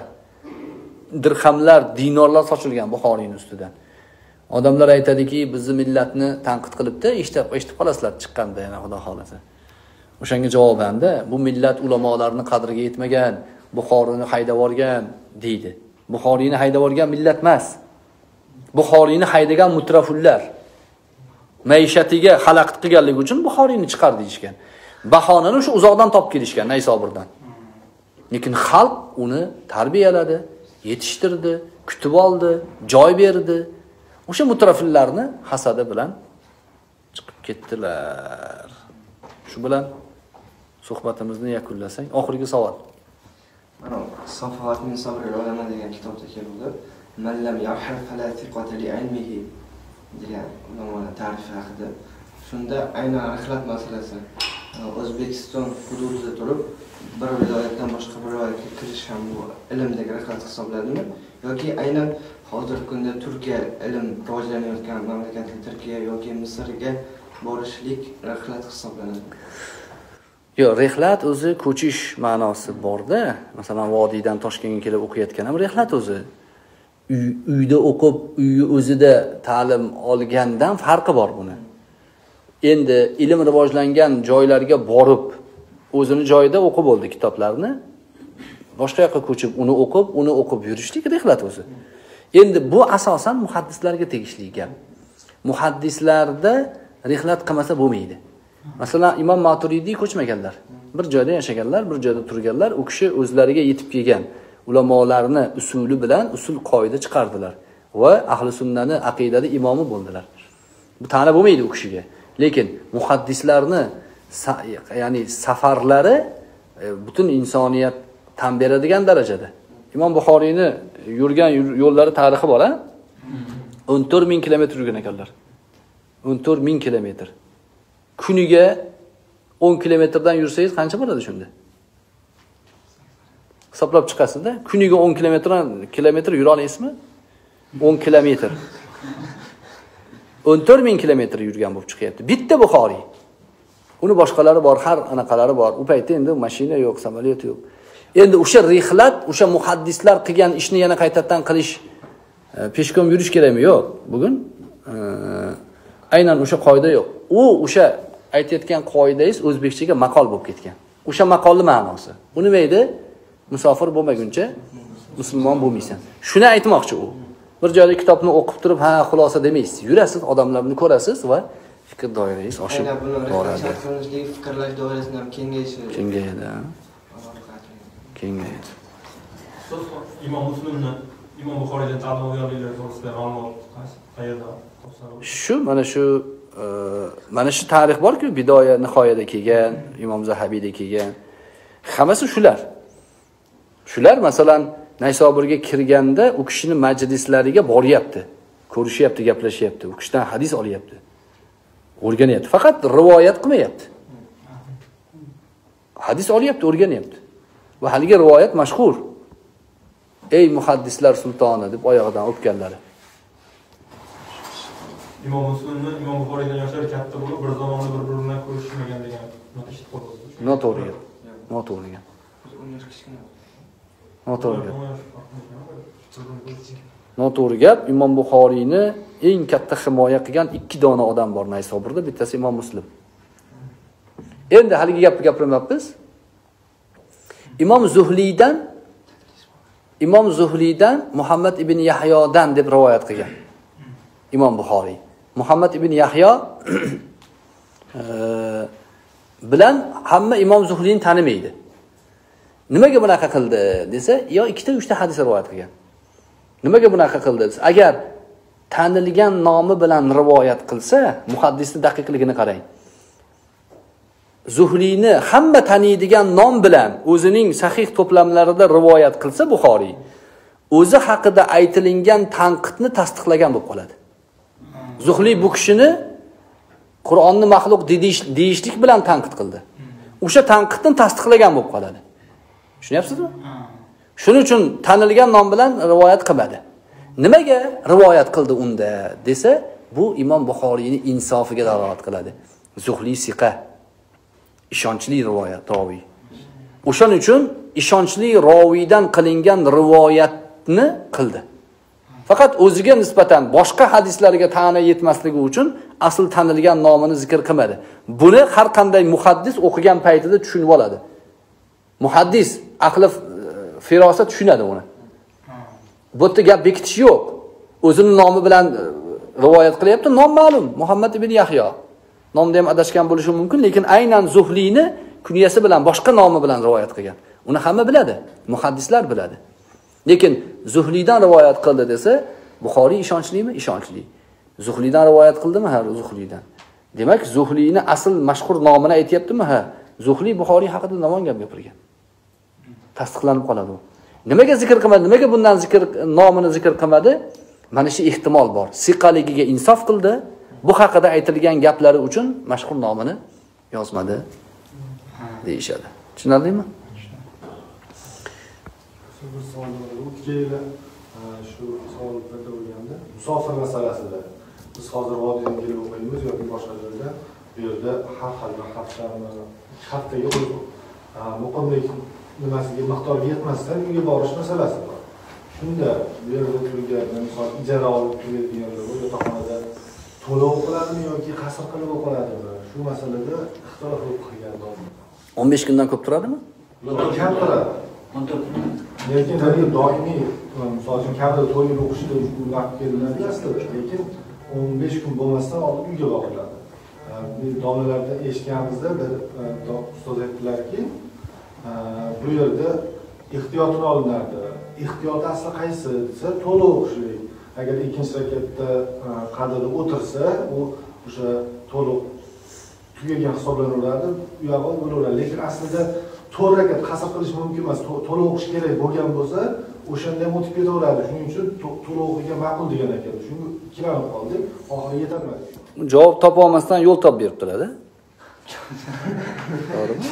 Speaker 1: dirhamlar, dinorlar sochilgan Buxoriyning ustidan. Odamlar aytadiki, bizni millatni tanqid qilibdi, eshitib qolasizlar chiqqanda yana xudo xolasa. O'shanga javobanda bu millat ulamolarning qadriga yetmagan, Buxoriyni haydab olgan deydi. Buxoriyni haydab olgan millat emas. Buxoriyni haydagan mutrafullar maishatiga xalaqit qilganligi uchun Buxoriyni chiqar deyishgan. Bahonani o'sha uzoqdan topib kelishgan Naysoburdan. Lekin xalq uni tarbiyaladi, yetishtirdi, kutib oldi, joy berdi. O'sha mutrafillarni hasadi bilan chiqib ketdilar. Shu bilan suhbatimizni yakunlasak, oxirgi savol.
Speaker 6: Mana Safahat min sabr ulama degan kitobda keldi. Man lam yahra fala thiqata li ilmihi degan ulamolar ta'rifi haqida. Shunda aynan rihlat masalasi. O'zbekiston hududida turib bir viloyatdan boshqa bir viloyatga kirish ham bu ilmdagi rihlat hisoblanadimi? Yoki aynan hozirgi kunda Turkiya ilm rivojlanayotgan mamlakatga Turkiya yoki Misrga borishlik rihlat hisoblanadi. Yo'q, rihlat o'zi ko'chish ma'nosi bor-da. Masalan, vodiydan Toshkentga kelib o'qiyotgan ham rihlat o'zi. Uyda o'qib, uyi o'zida ta'lim olgandan farqi bor buni. Endi ilm rivojlangan joylarga borib, o'zini joyida o'qib bo'ldi kitoblarni. Boshqa yoqqa ko'chib, uni o'qib yurishlik rihlat o'zi. Endi bu asosan muhaddislarga tegishli gap. Muhaddislarda rihlat qilmasa bo'lmaydi. Masalan, Imom Maturidiy ko'chmaganlar. Bir joyda yashaganlar, bir joyda turganlar. U kishi o'zlariga yetib kelgan ulamolarni usuli bilan usul qoida chiqardilar va ahli sunnani aqidada imomi bo'ldilar. Bu ta'na bo'lmaydi u kishiga. Lekin muhaddislarni ya'ni safarlari butun insoniyat tan beradigan darajada. Imom Buxoriyni yurgan yo'llari tarixi bor, ha? 14000 kilometr yurgan ekanlar. 14000 kilometr. Kuniga 10 kilometrdan yursangiz qancha bo'ladi shunda? Hisoblab chiqasizda, kuniga 10 kilometr yura olasizmi? 10 kilometr. 14000 kilometr yurgan bo'lib chiqyapti. Bitta Buxoriy. Uni boshqalari bor, har anaqalari bor. U paytda endi mashina yo'q, samolyot yo'q. Endi o'sha rihlat, o'sha muhaddislar qilgan ishni yana qaytadan qilish, peshkom yurish kerakmi? Yo'q. Bugun aynan o'sha qoida yo'q. U o'sha aytayotgan qoidangiz o'zbekchaga maqol bo'lib ketgan. O'sha maqolning ma'nosi. U nima edi? Musofir bo'lmaguncha musulmon bo'lmaysan. Shuni aytmoqchi u. Bir joyda kitobni o'qib turib, ha, xulosa demaysiz. Yurasiz, odamlarni ko'rasiz va fikr doirangiz oshib boradi. Fikrlash doirasini ham kengayadi. Kengayadi.
Speaker 9: Siz imom Muslimni, imom Buxoriydan ta'lim olganliklari to'g'risida ma'lumot qayerda topsangiz?
Speaker 1: Mana shu tarix bor-ku, bidoya nihoyada kelgan, Imom Zahabiyda kelgan. Hammasi shular. Shular masalan Naysoburga kirganda u kishini majlislariga boryapti, ko'rishyapti, gaplashyapti, u kishidan hadis olyapti. O'rganyapti, faqat rivoyat qilmayapti. Hadis olyapti, o'rganyapti. Va haliga rivoyat mashhur. Ey muhaddislar sultoni deb oyog'idan o'pganlari.
Speaker 9: Imom Muslimni Imom Buxoriydan yoshlari katta bo'lib, bir zamonda bir-birini ko'rishmagan degan eshitib qoldim.
Speaker 1: Noto'g'ri gap. Noto'g'ri gap. Noto'g'ri gap. Imom Buxoriyni eng katta himoya qilgan 2 dona odam bor Naysoburda, bittasi Imom Muslim. Endi haligi gapni gapirmayapmiz. Imom Zuhliydan Muhammad ibn Yahyodan deb rivoyat qilgan. Imom Buxoriy. Muhammad ibn Yahyo bilan hamma Imom Zuhliyni tanimaydi. Nimaga bunaqa qildi desa, yo 2-3 ta hadis rivoyat qilgan. Nimaga bunaqa qildi desa, agar tanilgan nomi bilan rivoyat qilsa, muhaddisning daqiqligini qarang. Zuhliyni hamma taniydigan nom bilan o'zining sahih to'plamlarida rivoyat qilsa Buxoriy, o'zi haqida aytilingan tanqidni tasdiqlagan bo'lib qoladi. Zuhliy bu kishini Qur'onni maxluq deyishlik bilan tanqid qildi. O'sha tanqidni tasdiqlagan bo'lib qoladi. Tushunyapsizmi? Shuning uchun tanilgan nom bilan rivoyat qilmadi. Nimaga rivoyat qildi unda desa, bu Imom Buxoriyning insofiga dalolat qiladi. Zuhliy siqa, ishonchli rivoyat roviy. O'shaning uchun ishonchli roviydan qilingan rivoyatni qildi. Faqat o'ziga nisbatan boshqa hadislarga ta'na yetmasligi uchun asl tanilgan nomini zikr qilmadi. Buni har qanday muhaddis o'qigan paytida tushunib oladi. Muhaddis aqli firosat tushunadi uni. Bu yerda gap bekitish yo'q. O'zining nomi bilan rivoyat qilyapti, nom ma'lum, Muhammad ibn Yahyo. Nomda ham adashgan bo'lishi mumkin, lekin aynan Zuhliyni kunyasi bilan boshqa nomi bilan rivoyat qilgan. Uni hamma biladi, muhaddislar biladi. Lekin Zuhliydan rivoyat qildi desa, Buxoriy ishonchlimi? Ishonchli. Zuhliydan rivoyat qildimi? Ha, Zuhliydan. Demak, Zuhliyni asl mashhur nomini aytayaptimi? Ha, Zuhliy Buxoriy haqida yomon gap gapirgan. Tasdiqlanib qoladi u. Nimaga zikr qilmadi? Nimaga bundan nomini zikr qilmadi? Mana shu ehtimol bor. Siqaligiga insof qildi. Bu haqida aytilgan gaplari uchun mashhur nomini yozmadi deyishadi. Tushunarlimi?
Speaker 10: Bir savol bor. O'tgan shu savol paydo bo'lganda, musofir masalasida biz hozir vodiydan kelib o'qiymiz yoki boshqa joyda, bu yerda har xil bir haftaga muqimlik nimasiga miqdorga yetmasdan uyga borish masalasi bor. Shunda bu yerda turgan, misol ijara olib turadiganlar bu yotoqxonada to'lov qiladimi yoki qasr qilib o'qiladimi? Shu masalada ixtilof qilgan bor.
Speaker 1: 15 kundan ko'p turadimi?
Speaker 10: Kam turadi.
Speaker 3: 14 kun.
Speaker 10: Lekin hali doimiy, misol uchun kamida to'yib o'qishda vaqt beriladi aslida, lekin 15 kun bo'lmasdan oldin uyga boriladi. Domlalarda eshitganimizda bir ustoz aytdilarki, bu yerda ehtiyotini olinadi. Ehtiyot asli qaysi desa, to'liq o'qishlik. Agar ikkinchi rakatda qadrida o'tirsa, u o'sha to'liq tugagan hisoblanadi, u yog'i bo'laveradi. Lekin aslida 4 rakat qasr qilish mumkin emas. To'liq o'qish kerak bo'lgan bo'lsa, o'shanda ham o'tib ketaveradi. Shuning uchun to'liq o'qigan ma'qul degan ekan. Shunga ikkilanib qoldik, oxiri yetolmadi.
Speaker 1: Javob topa olmasdan yo'l topib berib turadi. To'g'rimi?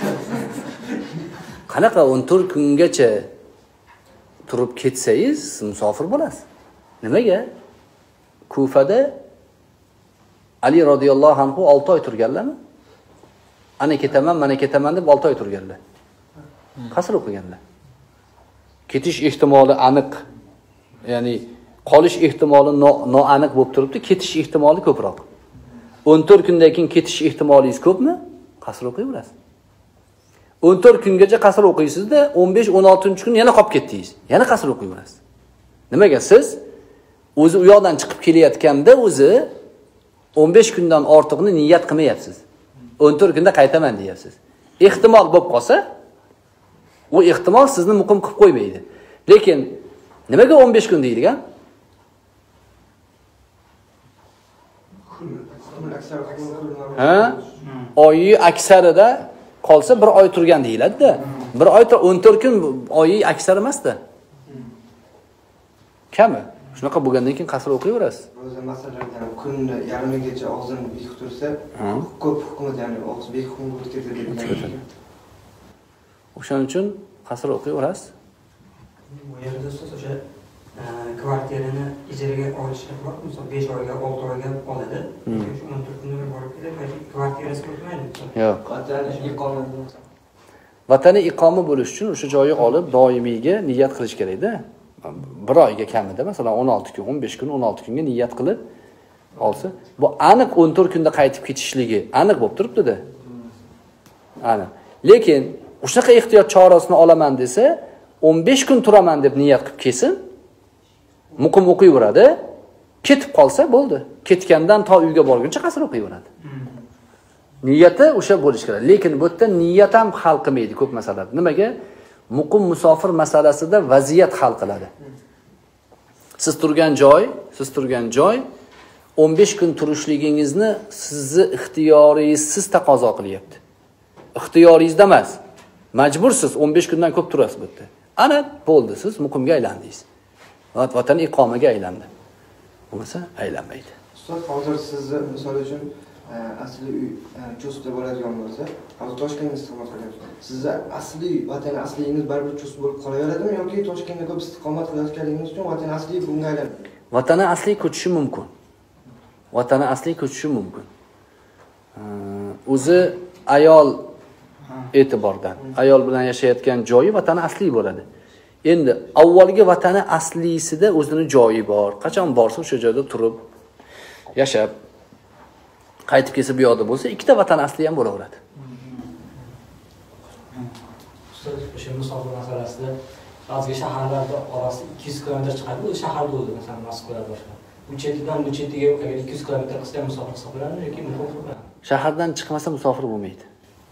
Speaker 1: Qanaqa 14 kungacha turib ketsangiz, musofir bo'lasiz. Nimaga? Kufada Ali radhiyallohu anhu 6 oy turganlarmi? Ana ketaman, mana ketaman deb 6 oy turganlar. Qasr o'qiganlar. Ketish ehtimoli aniq, ya'ni qolish ehtimoli noaniq bo'lib turibdi, ketish ehtimoli ko'proq. 14 kundan keyin ketish ehtimolingiz ko'pmi? Qasr o'qiyverasiz. 14 kungacha qasr o'qiysizda, 15-16-kun yana qolib ketdingiz. Yana qasr o'qiyverasiz. Nimaga siz o'zi u yoqdan chiqib kelayotganda o'zi 15 kundan ortiqni niyat qilmayapsiz. 14 kunda qaytaman deyapsiz. Ehtimol bo'lib qolsa, u ehtimol sizni muqim qilib qo'ymaydi. Lekin nimaga 15 kun deyilgan? Ha? Oyi aksarida qolsa bir oy turgan deyiladi-da. Bir oy 14 kun oyi aksar emas-da. Kami? Shunaqa bo'lgandan keyin qasr o'qiyverasiz.
Speaker 6: Ro'za masalalari kunni yarmigacha og'zini bekib tursa, ko'p hukmat, ya'ni og'iz bekib o'tib ketadi.
Speaker 1: O'shaning uchun qasr o'qiyverasiz.
Speaker 7: Bu yerda siz o'sha kvartirani ijaraga olishga bor, misol 5 oyga, 6 oyga oladi. Shu 14 kunga borib ketadi, kvartirasi o'tmaydi.
Speaker 1: Yo'q.
Speaker 6: Vatani iqoma.
Speaker 1: Vatani iqoma bo'lish uchun o'sha joyi olib doimiyga niyat qilish kerak-da. Bir oyga kamida, masalan 16 kun, 15 kun, 16 kunga niyat qilib olsa, bu aniq 14 kunda qaytib ketishligi aniq bo'lib turibdi-da. Aniq. Lekin o'shaqa ehtiyot chorasini olaman desa, 15 kun turaman deb niyat qilib kelsin, muqim o'qiyveradi, ketib qolsa bo'ldi. Ketgandan to uyga borguncha qasr o'qiyveradi. Niyati o'sha bo'lish kerak. Lekin bu yerda niyat ham hal qilmaydi ko'p masalalar. Nimaga? Muqim musofir masalasida vaziyat hal qiladi. Siz turgan joy 15 kun turishligingizni sizni ixtiyoringizsiz taqozo qilyapti. Ixtiyoringizda emas. Majbursiz 15 kundan ko'p turasiz bu yerda. Ana bo'ldi, siz muqimga aylandingiz. Vatan iqomaga aylandi. Bo'lmasa aylanmaydi.
Speaker 6: Ustoz, hozir sizni misol uchun asli uy cho'sda bo'ladigan bo'lsa, hozir Toshkentda istiqomat qilyapsiz. Sizni asli vatani aslingiz baribir cho's bo'lib qolaveradimi yoki Toshkentda ko'p istiqomat qilayotganingiz uchun vatani asli bunga aylanadi?
Speaker 1: Vatani asli ko'chishi mumkin. Vatani asli ko'chishi mumkin. O'zi ayol e'tibordan, ayol bilan yashayotgan joyi vatani asli bo'ladi. Endi avvalgi vatani aslisida o'zining joyi bor. Qachon borsa o'sha joyda turib yashab qaytib kelsa bu yoqda bo'lsa, ikkita vatan asli ham bo'laveradi.
Speaker 11: O'sha musofir masalasida ba'zi shaharlarda orasi 200 kilometr chiqadi. Bu shaharda o'zi, masalan, Moskva boshqa. Bu chetidan bu chetiga agar 200 kilometr qilsa ham musofir hisoblanadi yoki muqim hisoblanadi?
Speaker 1: Shahardan chiqmasa musofir bo'lmaydi.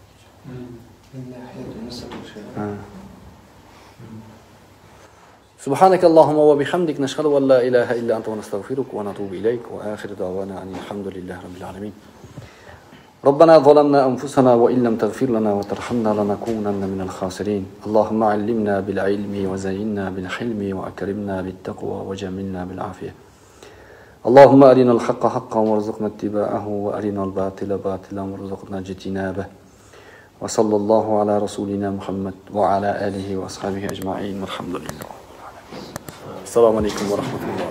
Speaker 1: سبحانك اللهم وبحمدك نشهد أن لا إله إلا أنت ونستغفرك ونتوب إليك وآخر دعوانا أن الحمد لله رب العالمين. ربنا ظلمنا أنفسنا وإن لم تغفر لنا وترحمنا لنكونن من الخاسرين. اللهم علمنا بالعلم وزينا بالحلم وأكرمنا بالتقوى وجملنا بالعافية. اللهم أرنا الحق حقا وارزقنا اتباعه وأرنا الباطل باطلا وارزقنا اجتنابه. وصلى الله على رسولنا محمد وعلى آله وأصحابه أجمعين والحمد لله. السلام عليكم ورحمة الله.